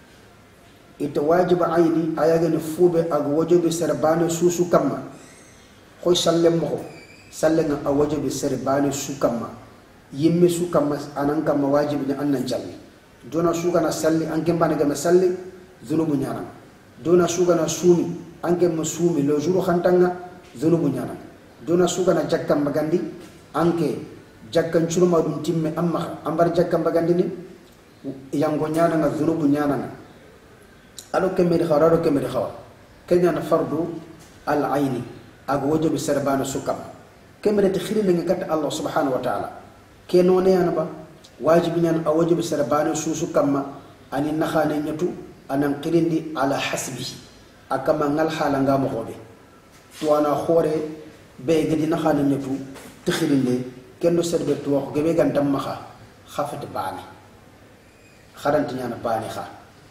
ita wajib ayni ayagani fube ag wajibi serbane susu kamma khoy sallem mo sallenga a wajibi serbane su kamma yimme su kamma anan kamma wajibi ni annan jalli dona su kana salli anke mbane gama salli zunubu nyana dona su kana sumi anke ma sumi lo juro khantanga zunubu nyana dona su kana jakkam magandi anke jakkan churuma dum timme amma ambar jakkam bagandi ni yango nyana nga zunubu nyana nga alo kemedi khararo kemedi khawa kenya na fardu al aini ag wajibi serbane su kamma kemedi khiri nga kat Allah subhanahu wa ta'ala kenone yana ba wajibi nyan a wajibi serbane susu kamma ani nakhane nyatu anan qirindi ala hasbi akama ngal hala nga mo hobe to ana khore be gadi nakhane nyatu tikhirinde kendo serbe to wax gebe gantam maxa khafat bani kharanti nyana bani kha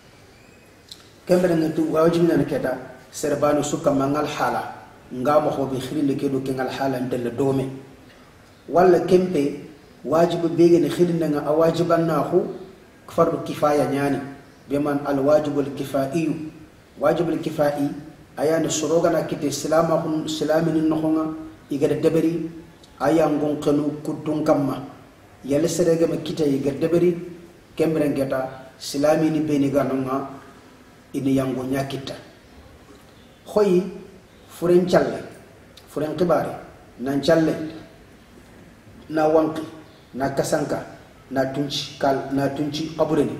kembere ngatu wajibi nyan keta serbane su kamma ngal hala nga mo hobe khirinde kedo ke ngal hala ndel dome wala kempe wajibu begene khidinda nga awajiban nahu fardu kifaya nyani beman al wajibul kifai wajibul kifai ayani soroga na kite salama hun salamin nohonga igada deberi ayangon kanu kudun kamma yalla serega ma kite igada deberi kembren geta salamini beni ganonga ini yango nyakita khoyi furen challe furen qibare nan challe na wanki na kasanka na tunci kal na tunci abureni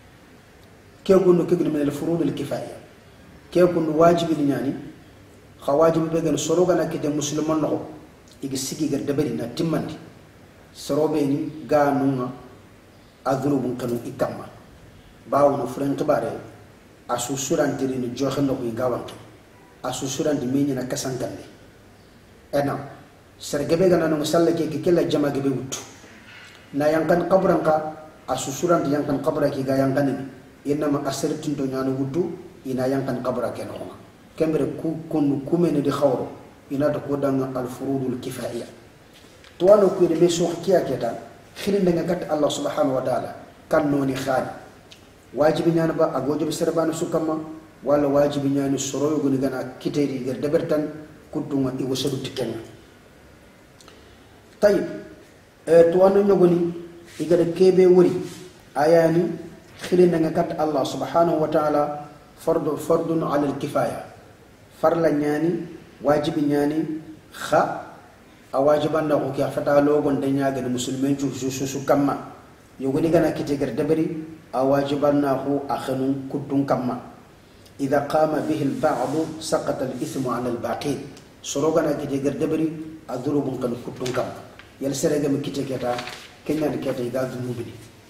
ke gunu ke gunu min al furud al kifaya ke gunu wajibi ni nyani khawajibi be gan soroga na kite musliman no igi sigi gar dabari na timmandi sorobe ni ganunga adrubun kanu ikamma bawo no furen tibare asu surantiri ni joxe no ko gawanto asu suranti meñi na kasankande ena sergebe gana no salle ke ke kala jama gebe wuttu na yankan qabran ka asusuran di yankan qabra ki ga yankan ni inma asirtin to nyanu wudu ina yankan qabra ke no kembre ku kun kumene di khawro ina to ko danga al furudul kifaiya to wano ku de meso kiya keta khirin nga gat Allah subhanahu wa ta'ala kan noni khad wajibi nyana ba agojo be serbanu sukama wala wajibi nyani soroyo guni gana kiteri gar debertan kudunga i wasadu tikenna tayib tuwanu nyogoni igada kebe wuri ayani khilina nga kat Allah subhanahu wa ta'ala fardu fardun ala al-kifaya farla nyani wajibi nyani kha awajiban na ko kya fata logon da nyaga musulmin ju su su kamma yogoni gana kite gar dabari awajiban na ko akhanu kudun kamma idha qama bihi al-ba'd saqata al-ithmu ala al-baqi sorogana kite gar dabari adrubun kan kudun kamma yal serega mi kite keta kenya de keta iga zunubi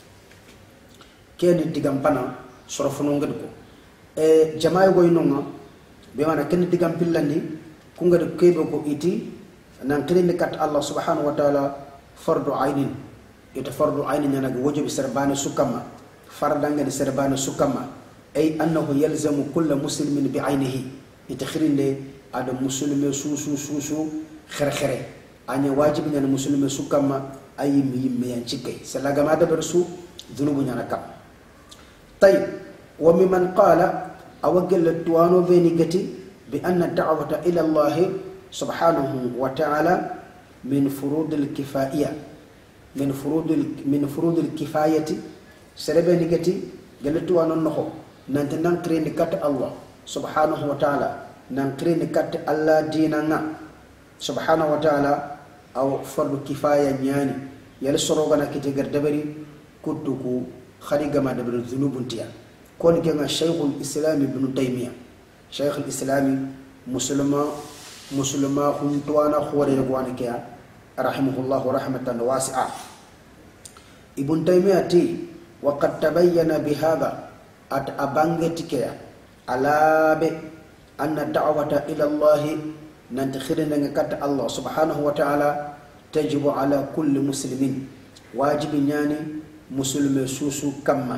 keni digam pana sorofono ngad ko e jamaay goy nonga be wana ken digam pillandi ku ngad kebe ko iti nan qilin kat Allah subhanahu wa ta'ala fardu aynin ita fardu aynin yana go wajibi serbani sukama fardanga di serbani sukama ay annahu yalzamu kull muslimin bi aynihi ita khirinde ada musulme susu susu khere khere anya wajib nyana musulme su kama ayim yimme yan cikke salaga ma da bersu dhunubu nyana kam طيب وممن قال أوجل التوانو بيني قتي بأن الدعوة إلى الله سبحانه وتعالى من فروض الكفاية من فروض من فروض الكفاية سربني قتي قال التوانو نخو نانت ننكرين كات الله سبحانه وتعالى ننكرين كات الله ديننا سبحانه وتعالى أو فرض كفاية نياني يلسروغنا كتي قردبري كدوكو خارج ما دبر الذنوب انتيا كون كان الشيخ الإسلامي ابن تيمية شيخ الإسلامي مسلمة مسلمة خنتوانا خوري رقوان كيا رحمه الله رحمة واسعة ابن تيمية تي وقد تبين بهذا أت أبانجتك على أن الدعوة إلى الله ننتخرنا كت الله سبحانه وتعالى تجب على كل مسلم واجب يعني مسلم سوسو كما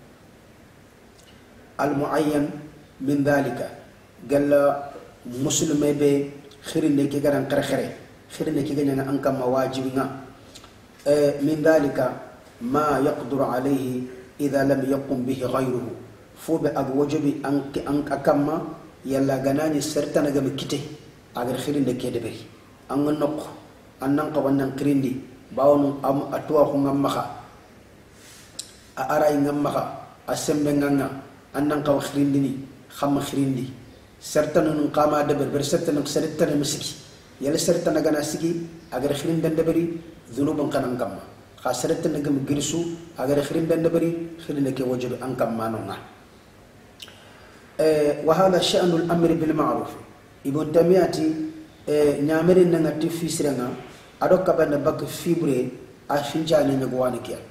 المعين من ذلك قال مسلم بي خيرين كي غان خرخري خيرين كي غان انكم واجبنا من ذلك ما يقدر عليه اذا لم يقم به غيره فوب اغ وجبي انك انك كما يلا غناني سرتنا غم كيتي اغر خيرين كي دبري ان نوك ان نان قوان كريندي باونو ام اتوا خو ngamaxa a aray ngamaxa a sembe nganga annan kaw khirindini kham khirindi certana nun qama deber ber certana certana misiki yalla certana gana sigi agar khirindan deberi dhunubun kanan kamma kha certana gam girsu agar khirindan deberi khirinde ke wajibi an kamma nonga eh wa hada sha'nu al-amr bil ma'ruf ibn tamiyati nyamere nanga tifisrenga ado kabana bak fibre a finjani ngwani kiya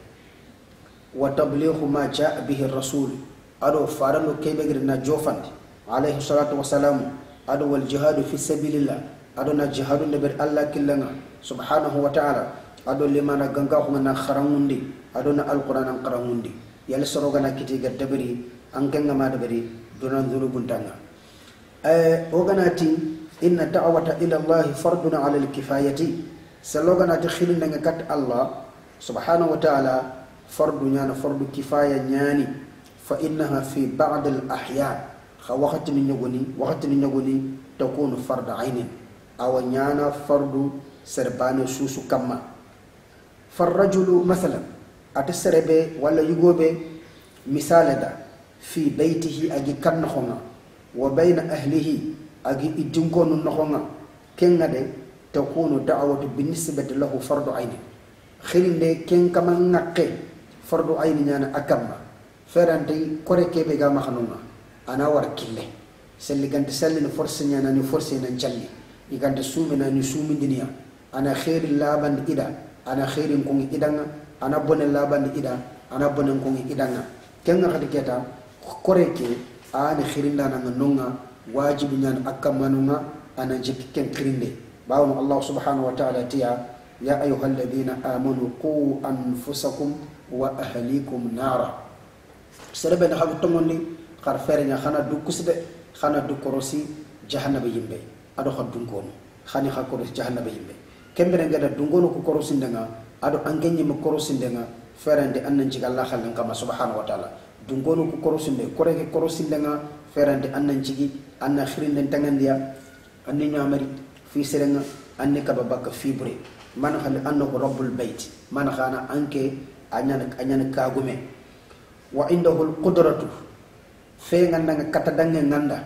وتبليغ ما جاء به الرسول أدو فارلو كيبغرنا جوفان عليه الصلاة والسلام أدو والجهاد في سبيل الله أدو نجهاد نبر الله كلنا سبحانه وتعالى أدو لما نغنغاهم نخرموندي أدو القرآن نقرموندي يلسروغنا كتيغ دبري أنكنا ما دبري دونان ذنوب دانا أوغناتي إن الدعوة إلى الله فرض على الكفاية سلوغنا تخيلنا كت الله سبحانه وتعالى فرض نيانا فرض كفاية نياني فإنها في بعض الأحيان وقت من يغني وقت من يغني تكون فرض عين أو نيانا فرض سربان سوسو كما فالرجل مثلا أتسربه ولا يغوبه مثال دا في بيته أجي كان نخونا وبين أهله أجي إدنكون نخونا كن تكون دعوة بالنسبة له فرض عين خلين دي كن كما نقل فرض عين نانا أكما فرانتي كوري كيبي غا مخنونا أنا وركيلي سلي كانت سلي نفرس نانا نفرس نانجلي يكانت سومي ناني سومي دنيا أنا خير اللابان إدا أنا خير نكوني إدانا أنا بني اللابان إدا أنا بني نكوني إدانا كنا خد كيتا كوري كي أنا خير نانا نونا واجب نانا أكما نونا أنا جيك كن كريندي باون الله سبحانه وتعالى تيا يا أيها الذين آمنوا قوا أنفسكم وأهليكم نارا سربنا خاب تموني خرفرنا خنا دوكس de خنا دوكروسي جهنم يمبي ادو خد دونغون خاني خكروس جهنم يمبي kembere ngada dungono ko korosindenga ado angenye mo korosindenga ferande annan jiga Allah khal ngama subhanahu wa ta'ala dungono ko korosinde koreke korosindenga ferande annan jigi anna khirinden tangandiya anni nyamari fi serenga anni kababaka fibre man khal annahu rabbul bait man khana anke anyana anyana kagume wa indahu alqudratu fe nganda katadange nganda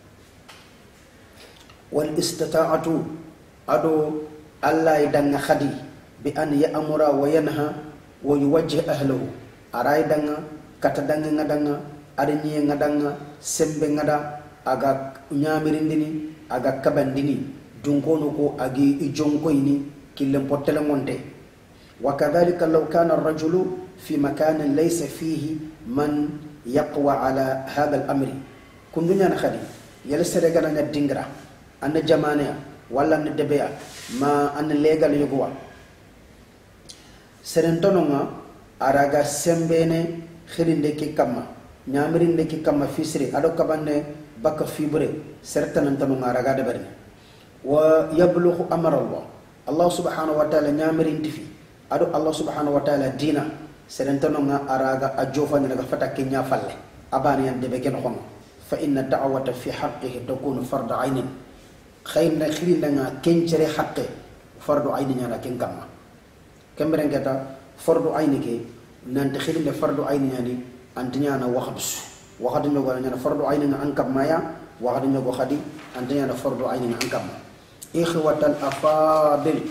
wal istita'atu ado alla idanga khadi bi an ya'mura wa yanha wa yuwajjih ahlihi aray danga katadange ngadanga arinye ngadanga sembe ngada aga nyamirindini aga kabandini dunkono ko agi ijonko ini kilem potele monte. وكذلك لو كان الرجل في مكان ليس فيه من يقوى على هذا الأمر كن دنيا نخلي يلسر جانا ندينغرا أن جمانيا ولا ندبيا ما أن ليغال يقوى سرنتونونا أراغا سمبيني خيرين ديكي كما nyamirin de ki kama fisri ado kabanne baka fibre certainan tanu ngaraga de berni wa yablughu amra Allah Allah subhanahu wa ta'ala nyamirin tifi ado Allah subhanahu wa ta'ala dina serentano nga araga ajofa ni daga fatake nya falle abani yan debe ken xom fa inna da'wata fi haqqihi takunu fardu aynin khayna khiri nga kencere haqqe fardu ayni nya ken kamma kembere ngata fardu ayni ke nante khiri le fardu ayni nya ni antinya na waxadus waxadu ñogo nya fardu ayni nga ankam maya waxadu ñogo khadi antinya na fardu ayni nga ankam ikhwatal afadil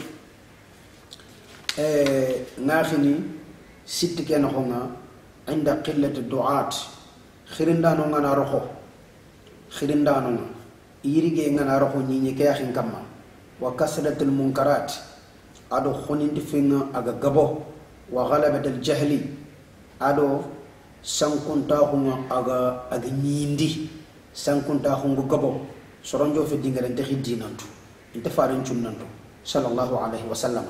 eh ngakhini sitti ken xonga inda qillati du'at khirindano ngana roxo khirindano yirige ngana roxo ñi ke yaxin kamma wa kasratul munkarat ado khonindi finga aga gabo wa ghalabatul jahli ado sankunta hunga aga aga ñindi sankunta hungu gabo soronjo fe dingare te xidinantu inte faran cunnantu sallallahu alaihi wasallam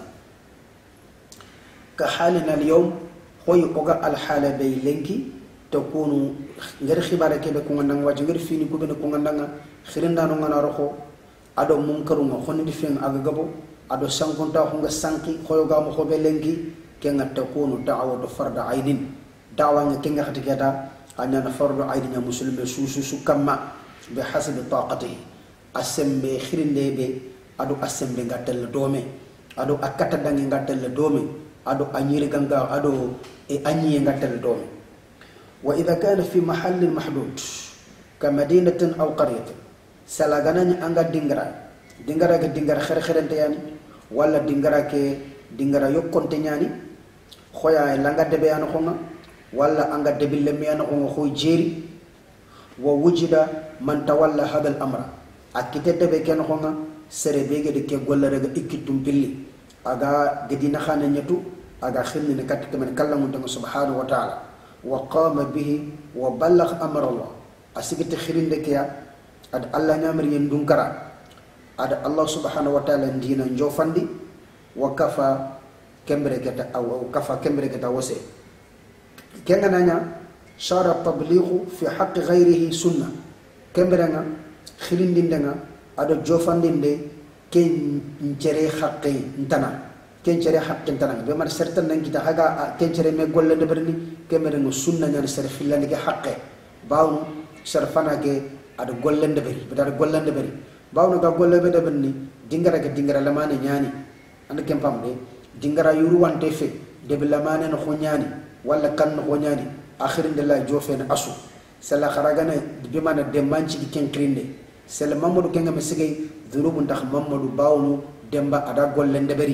ka halina al-yawm hoy oga al-hala bay lenki takunu ngir khibara kebe ko ngandang wajh ngir fini ko ben ko ngandanga khirindano ngana roxo ado munkaru nga khoni di fen aga gabo ado sankunta hunga sanki hoyo ga mo xobe lenki kenga takunu da'watu farda aidin da'wa nga kenga khati keta anya na fardu aidin ya muslime susu su kamma bi hasab taqatihi asembe khirindebe ado asembe ngatel dome ado akata dangi ngatel dome ado anyire ganga ado e anyi ngatel dome wa idha kana fi mahall mahdud ka madinatin aw qaryatin salagana ni anga dingara dingara ke dingara khere kherente yani wala dingara ke dingara yokkonte nyani khoya langa debe yana khonga wala anga debille mi yana khonga khoy jeri wa wujida man tawalla hada al-amra akite debe ken khonga sere bege de ke golla rega ikitum pilli aga gedina khana nyatu aga khilni ne kat kemen kallamu tanga subhanahu wa ta'ala wa qama bihi wa ballagh amra Allah asigite khirinde ke ya ad Allah nyamri yen dunkara ad Allah subhanahu wa ta'ala ndina njofandi wa kafa kembre keta aw kafa kembre keta wase kenga nanya shara tablighu fi haqq ghayrihi sunna kembre nga khirindinde nga ado jofandinde ken cere haqqi ntana ken cere haqqi ntana be mar certain nan kita haga ken cere me golle de berni kemere no sunna nyani ser filani ke haqqe bawu sarfana ke ado golle de beri be dar golle de beri bawu ga golle be de berni dingara ke dingara lamane nyani and kem pamde dingara yuru wante fe de be lamane no khonyani wala kan no khonyani akhirin de la jofe na asu sala kharagana be mana de manci di ken krinde sel mamadou kenga me sigay dhunubun tax mamadou bawnu demba ada gollende beri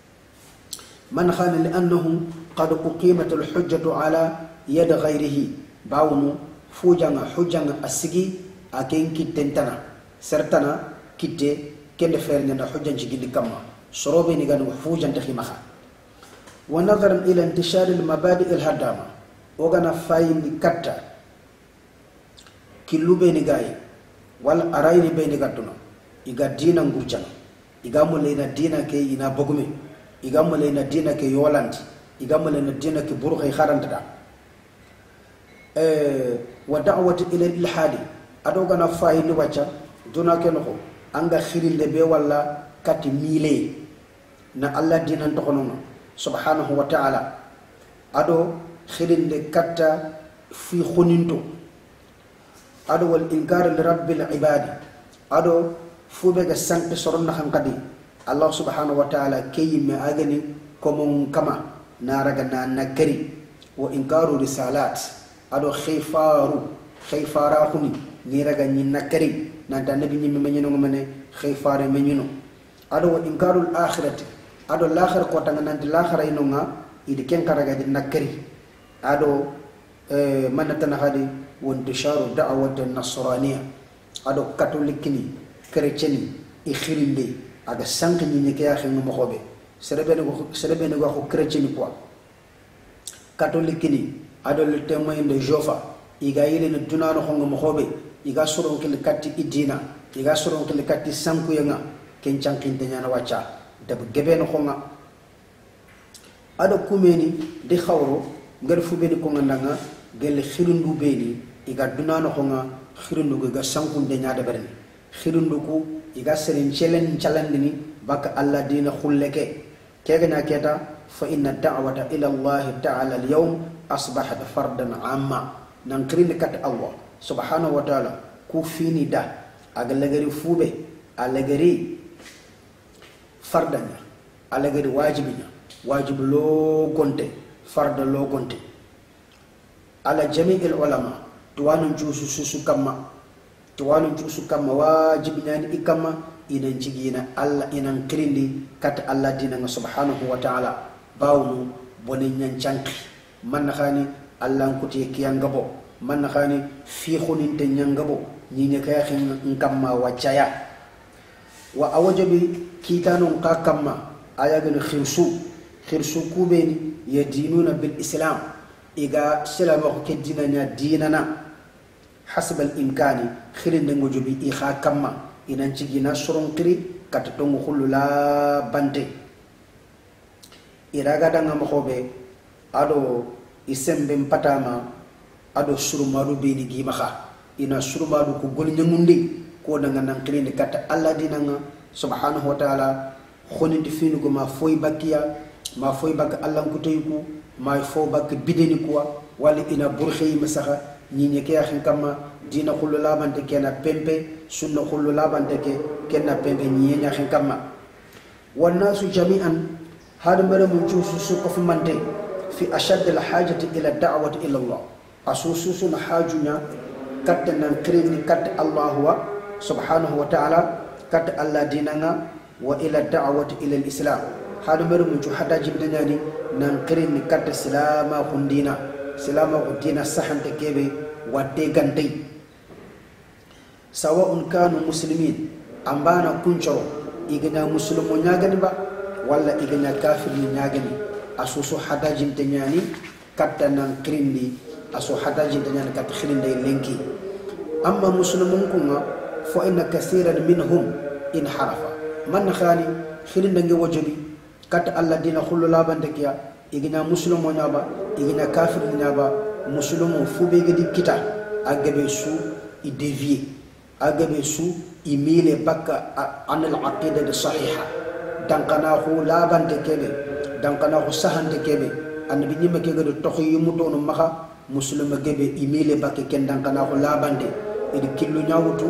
man khana li annahu qad uqimat al hujjatu ala yad ghayrihi bawnu fujanga hujjanga asigi aken kitentana certana kitte kende fer nyanda hujjan ci gindi kamma sorobe ni ganu fujanta khimaha wa nadharan ila intishar al mabadi al hadama ogana fayni katta kilube ni gaye wal arayni bayni gatuna iga dina ngurjana iga mulena dina ke ina bogume iga mulena dina ke yolanti iga mulena dina ke burkhay kharanta eh wa da'wati ila al-ilhadi adoga na fayni wacha duna ke no anga khirinde be wala kati mile na Allah dina tokono subhanahu wa ta'ala ado khirinde katta fi khuninto ado wal inkar li rabbil ibadi ado fube ga sank soron na hankadi Allah subhanahu wa ta'ala kayima agani komon kama naraga na nakari wa inkaru risalat ado khifaru khifara khuni ni raga ni nakari nanta nabi ni menyino ngene khifare menyino ado wa inkarul akhirati ado l'akhir ko tanga nanti l'akhira inonga idi ken karaga di nakari ado eh manatana hadi وانتشار دعوة النصرانية أدو كاتوليكني كريتشني إخيريندي أدا سانكني نكيا خيم مخوبي سربنا سربنا غاخو كريتشني بوا كاتوليكني أدو لتمين دي جوفا إيغايلي ندونا نخونغ مخوبي إيغا سورون كل كاتي إدينا إيغا سورون كل كاتي سانكو ينغا كنچان كنتنيا نواچا دب جبه نخونغ أدو كوميني دي خورو ngar fu beni ko ngandanga gel khirundu beni iga dunano ko nga khirundu go ga sankunde nyaade berni khirundu ko iga serin chelen chalandini baka alla dina khulleke kega na keta fa inna da'wata ila Allah ta'ala al-yawm asbahat fardan amma nan kirin kat Allah subhanahu wa ta'ala ku fini da aga lagari fube alagari fardanya alagari wajibinya wajib lo gonte farda lo gonte ala jami'il ulama tuwanu jusu susu kama tuwanu jusu kama wajibnya ni ikama inan jigina alla inan kirindi kat Allah dina subhanahu wa ta'ala bawnu bonin nyan chanki man khani Allah kuti kiyangabo man khani fi khunin te nyangabo ni ne kay khin nkamma wachaya wa awajabi kitanu qakamma ayagan khirsu khirsu kubeni yadinuna bil islam iga salama ko kedina nya dinana hasab al imkani khirin de ngojubi i khakamma inan cigina soron kiri kat tongu khulula bante iraga danga makhobe ado isembe patama ado surumadu beni gimaha ina surumadu ko gol nyamundi ko danga nan kiri kat Allah dinanga subhanahu wa ta'ala khonindi finu ko ma foy bakiya ma foy bak Allah ko teyku ma fo bak bideni ko wali ina burkhi masaha ni nyeke ya kama dina khullu labante kena pempe sunna khullu labante ke kena pempe ni nya kama wan nasu jami'an hada mara mun chusu su ko fumante fi ashad al hajati ila da'wati ila Allah asusu na hajunya katta nan krini katta Allah wa subhanahu wa ta'ala katta Allah dinanga wa ila da'wati ila al islam hada mara mun chu hada jibdani nan krini katta salama khundina silama ko dina sahante kebe wadde gantay sawa'un kanu muslimin ambana kuncho igana muslimu nyagani ba wala igana kafir nyagani asusu hadajin tanyani katta nan krindi asu hadajin tanyani kat khirinde lenki amma muslimun kunga fa inna kaseeran minhum in harafa man khani khirinde ngi wajibi katta alla dina khullu labande kiya igina muslimu nyaba igina kafir nyaba muslimu fube gedi kita agabe su i devier agabe su i mile bakka an al aqida sahiha dankana khu labante kebe dankana khu sahante kebe annabi nyima kege do tokhi yumuto no maka muslima gebe i mile bakka ken dankana khu labante idi killu nyawutu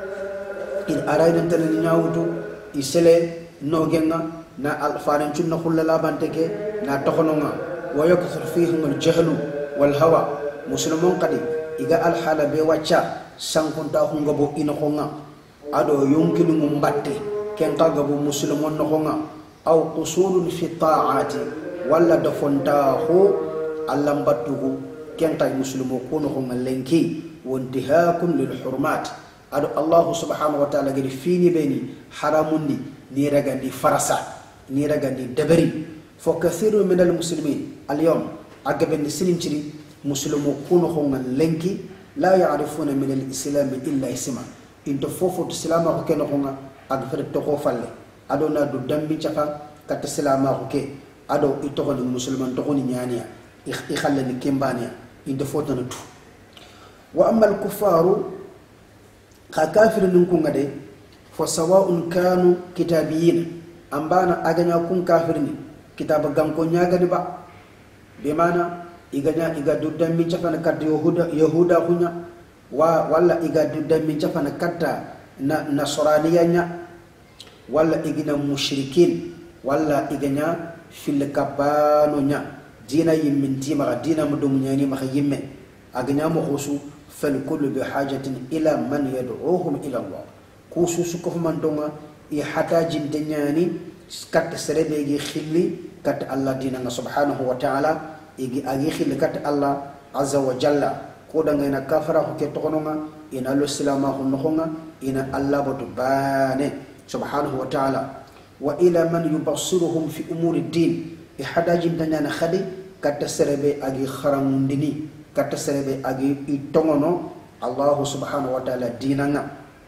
il arayna tan nyawutu i sele nogenga na al faran cunna khulla labante ke na tokhononga wa yakthur fihim al jahlu wal hawa muslimun qadi iga al hala be wacha sankunta hungabo ina khonga ado yumkinu mumbatte ken tagabu muslimun no khonga aw qusulun fi ta'ati walla da fonta ho allam battugo ken tay muslimu kono khonga lenki wantihakun lil hurmat ado Allah subhanahu wa ta'ala gadi fini beni haramundi ni ragandi farasa ni ragandi dabari fo kathiru min al muslimin al yawm agaben silimchiri muslimu kuno khonga lenki la ya'rifuna min al islam illa isma into fofo islama ko ken khonga ag fere to ko falle ado na du dambi chafa kat islama ko ke ado ito ko musliman to ko ni nyania i khalle ni kembania into foto na tu wa amma al kufaru ka kafirun kun ngade fo sawa'un kanu kitabiyin ambana aganya kun kafirni kitaba ganko nyagani ba be mana iganya iga duddan min chafana kat yahuda yahuda kunya wa walla iga duddan min chafana katta na nasraniyanya walla igina mushrikin walla iganya fil kabanonya dina yimmin tima dina mudum nyani ma yimme aganya mo khusu fal kullu bi hajatin ila man yad'uhum ila Allah kusu suko man donga i hatajin tenyani kat serebe gi khilli kat Allah dina subhanahu wa ta'ala igi agi khilli kat Allah azza wa jalla ko da ngena kafara ko ke tokononga ina lo silama ko nokonga ina Allah botu bane subhanahu wa ta'ala wa ila man yubassiruhum fi umuri din i hatajin tenyani khadi kat serebe agi kharamundini kat serebe agi itongono Allah subhanahu wa ta'ala dinanga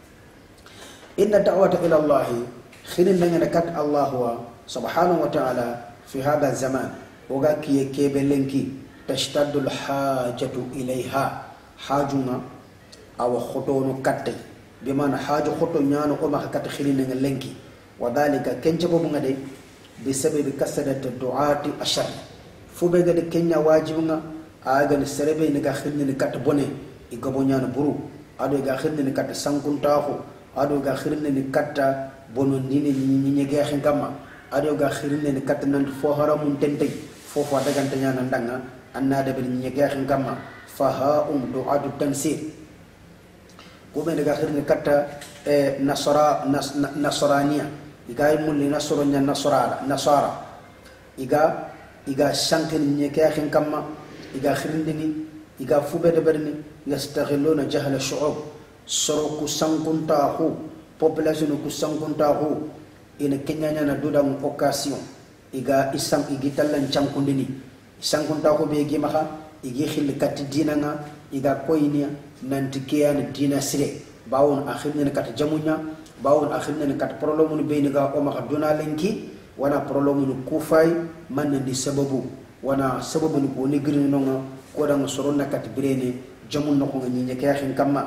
inna da'wata ila Allah khirin nangana kat Allah wa subhanahu wa ta'ala fi hada zaman oga kiye kebe lenki tashtaddu alhajatu ilayha hajuna aw khotonu katte bimana haju khoto nyano o maka kat khilina lenki wadhalika kenche bobu ngade bisababi kasrat du'ati ashar fube gade kenya wajibunga aga ni serebe ni ga khilni kat bone igabo nyano buru ado ga khilni kat sankuntaxu ado ga khilni kat bono nini ni nyege xen kama ado ga khilni kat nan fo haramun tente fofo daganta nyana ndanga anna de bin nyege xen kama fa ha um du'atu tansir ko be ga khilni kat nasara nasraniya iga mulli nasoro nya nasara nasara iga iga shankin nyege xen kama iga khilni iga fube de berni yastaghilluna jahla shu'ub soro ku sankuntaxu population ku sankuntaxu ina kenyanya na dudam occasion iga isam igitalan chankundini sankuntaxu be gi maxa igi khil kat dinanga iga koynia nanti kiyan dina sire bawon akhirna kat jamunya bawon akhirna kat problème be ni ga o maxa duna lenki wana problème ku fay man ndi sababu wana sababu ni ko ni girin nonga ko dang soronna kat birene jamun no ko ngi nyeke yaxin kama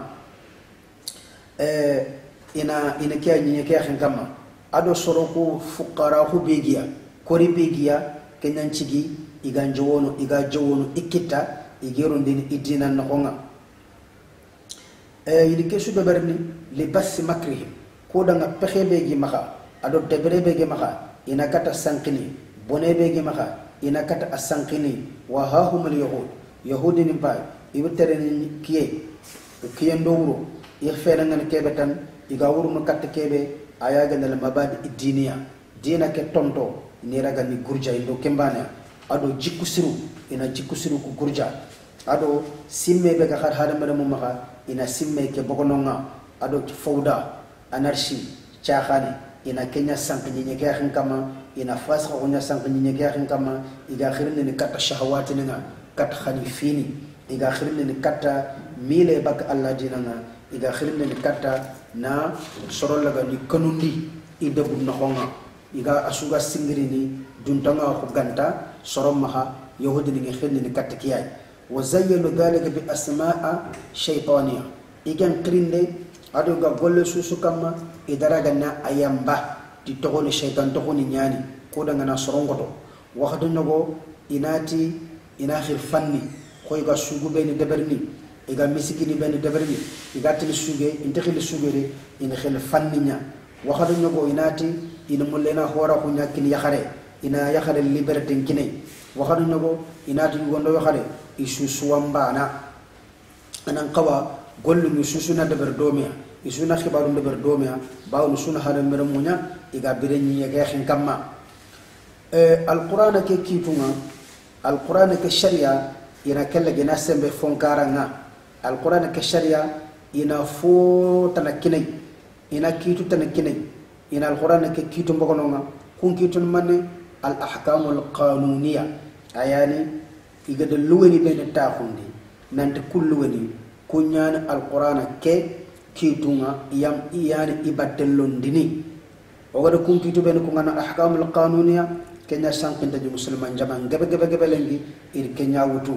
eh ina ina kiya nyi nyeke yaxin kama ado soroku fuqara hu begiya kori begiya kenyan cigi iga jowono iga jowono ikita igero ndin idina no ko nga eh yidi kesu be berni li bas makrihim ko dang pexe begi maxa ado debre begi maxa ina kata sankini bone begi maxa ina kata asankini wa hahum al yahud yahudi ni bay ibutere ni kiye kiye ndowro yefena ngane kebetan iga wuru no katte kebe ayaga na mabadi idiniya dina ke tonto ni raga ni gurja indo kembane ado jikusiru ina jikusiru ku gurja ado simme be ga khar hada mara mu maka ina simme ke bogononga ado fawda anarshi chakhani ina kenya sank ni nyeke xin kama ina fasxa ko nya sank ni nyeke xin kama iga khirne ni katta shahawati nga kat khalifini iga khirne ni katta mile bak Allah dinanga iga khirne ni katta na sorol laga ni kanundi idebu noxonga iga asuga singirini duntanga ko ganta sorom maha yahudi ni khirne ni katta kiyay wa zayyanu dhalika bi asma'a shaytaniya igan qrinde ado ga golle susu kama idaraga na ayamba di togoni shaytan togoni nyani ko daga na sorongoto waxatu nago inati ina khir fanni ko iga sugu be ni deberni iga misikini be ni deberni iga tili suge intakhil sugere ina khil fanni nya waxatu nago inati ina mulena hora ko nyakini yakhare ina yakhare liberté kine waxatu nago inati gondo yakhare isu suwambana anan qawa gollu ni susuna deber domia isuna khibaru deber domia bawu suna hada meramunya iga birenyi yega xin kamma e alquran ke kitunga alquran ke sharia ina kella gina sembe fonkaranga alquran ke sharia ina fo tanakinai ina kitu tanakinai ina alquran ke kitu mbogononga kun kitu manne al ahkam al qanuniyya ayani iga de luweni be ta khundi nante kulluweni kunyan alquran ke kitunga yam iyani ibatelondini ogada kun kitu ben ko ngana ahkamul qanuniya kenya sankinta di musliman jaman gebe gebe gebe lengi ir kenya wutu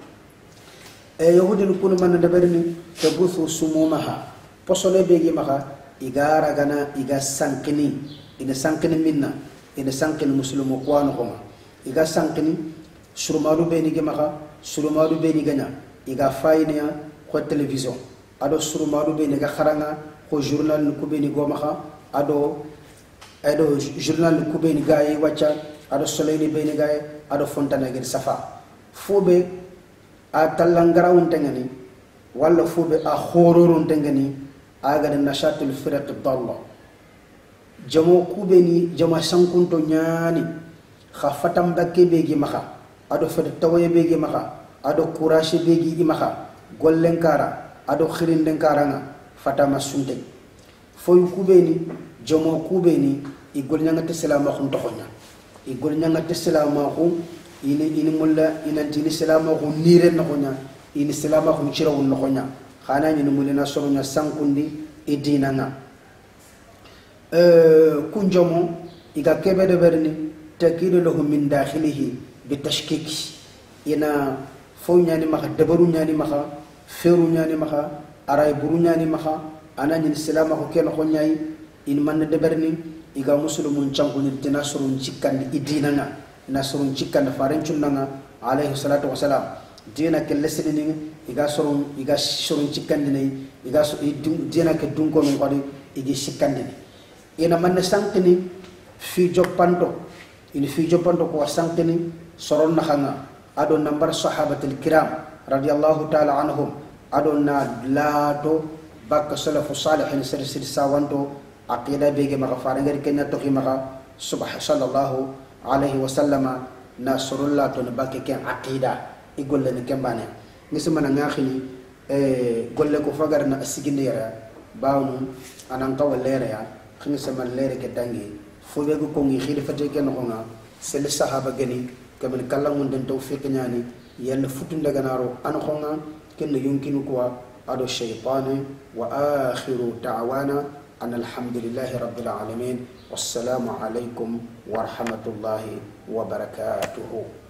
e yahudi kun man da berni tabusu sumumaha posole begi maka igara gana iga sankini ina sankini minna ina sankini muslimu kwano ko iga sankini surmaru beni ge maka surmaru beni ganya iga fayniya ko television ado surmaru be nega kharanga ko journal ku be ni gomaxa ado ado journal ku be ni gaay wacca ado soleil be ni gaay ado fontana gel safa fobe a talangaraun tengani wala fobe a khororun tengani aga de nashatul firaq dalla jamo ku be ni jama sankunto nyani khafatam bakke be gi maxa ado fede tawaye be gi maxa ado courage be gi maxa gollenkara ado khirin den karanga fatama sunte foy kubeni jomo kubeni igol nyanga te salama khun toxonya igol nyanga te salama khun ini ini mulla inanti ni salama khun nire noxonya ini salama khun cirawun noxonya khana ni mulina sonya sankundi idinanga euh kun jomo iga kebe de berni takidu lahu min dakhilihi bitashkiki ina fo ñani maxa dabaru ñani maxa feru ñani maxa aray buru ñani maxa ana ñin silama ko ken ko ñay in man deberni iga muslimun chankuni dina surun cikkandi idinanga ina surun cikkanda faren cunnanga alayhi salatu wassalam dina ke lesini iga surun iga surun cikkandi ne iga dina ke dunko non qadi igi cikkandi ina man sankini fi joppanto in fi joppanto ko sankini soron nakhanga ado nambar sahabatul kiram radiyallahu ta'ala anhum ado na lato bak salafu salihin sir sir sawanto aqida bege maka farangar kenya to maka subhanahu sallallahu alaihi wasallama na surulla to ne bakke ken aqida i golle ne kembane ngisuma na ngakhini e golle ko fagar na asiginde ya bawnu anan kawalere ya khini sama lere ke dangi fo be ko ngi khili fate ken ko nga sel sahaba gani kamen kallamun den tawfiq nyani yalla futu ndaganaro an ko nga ken yumkinu ko ado shaytan wa akhiru da'wana an alhamdulillahi rabbil alamin wassalamu alaikum wa rahmatullahi wa barakatuh.